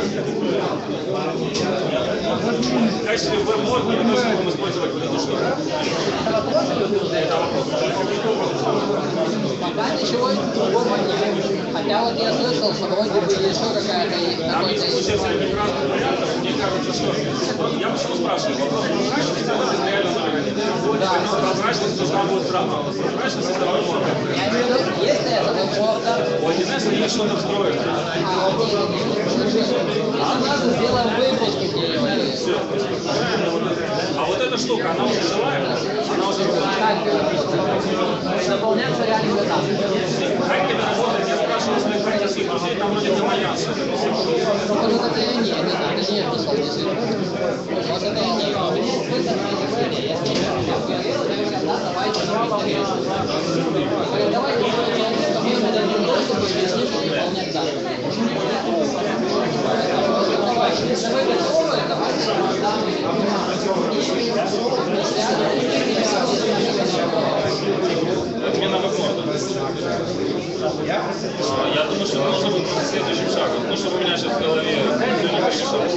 В качестве веб-модки мы можем использовать вот эту штуку. Это вопрос. Пока ничего другого нет. Хотя вот я слышал, что вроде бы еще какая-то есть. Там есть куча всяких разных вариантов. Мне кажется, что... Я почему спрашиваю? Вопрос прозрачности это без реального варианта. Да. Прозрачность нужна будет сразу. Прозрачность это веб-модка. Я имею в виду, если это веб-модка... У один эс есть что-то встроено. А надо сделаем выпуск где-нибудь. Все. А вот эта штука, она уже живая? Она уже заполняться реальными данными. Как это работает? Я спрашиваю своих родительских друзей, там вроде не боятся. Ну, вот это я не, это, это не я писал, действительно. Вот это я не. Если да, давайте давайте мы дадим доступ и объясним, как выполнять данные. Если вы готовы, давайте Мне надо Я думаю, что это должно быть следующим шагом. Ну, чтобы у меня сейчас в голове все не перемешалось.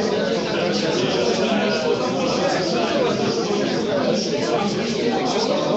О,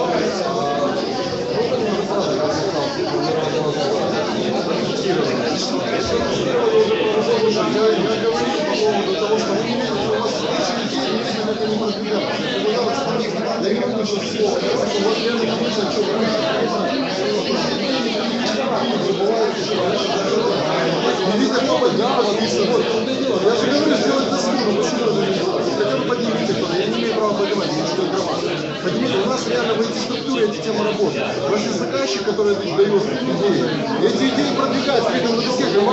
Видите, какой, да, написано, вот, я же говорю, сделать дословно, почему это не делать? Хотя бы поднимите кто-то, я не имею права поднимать, я что громада. Поднимите, у нас реально в этой структуре эти темы работают. У вас есть заказчик, который дает идеи, эти идеи продвигают, при этом на доске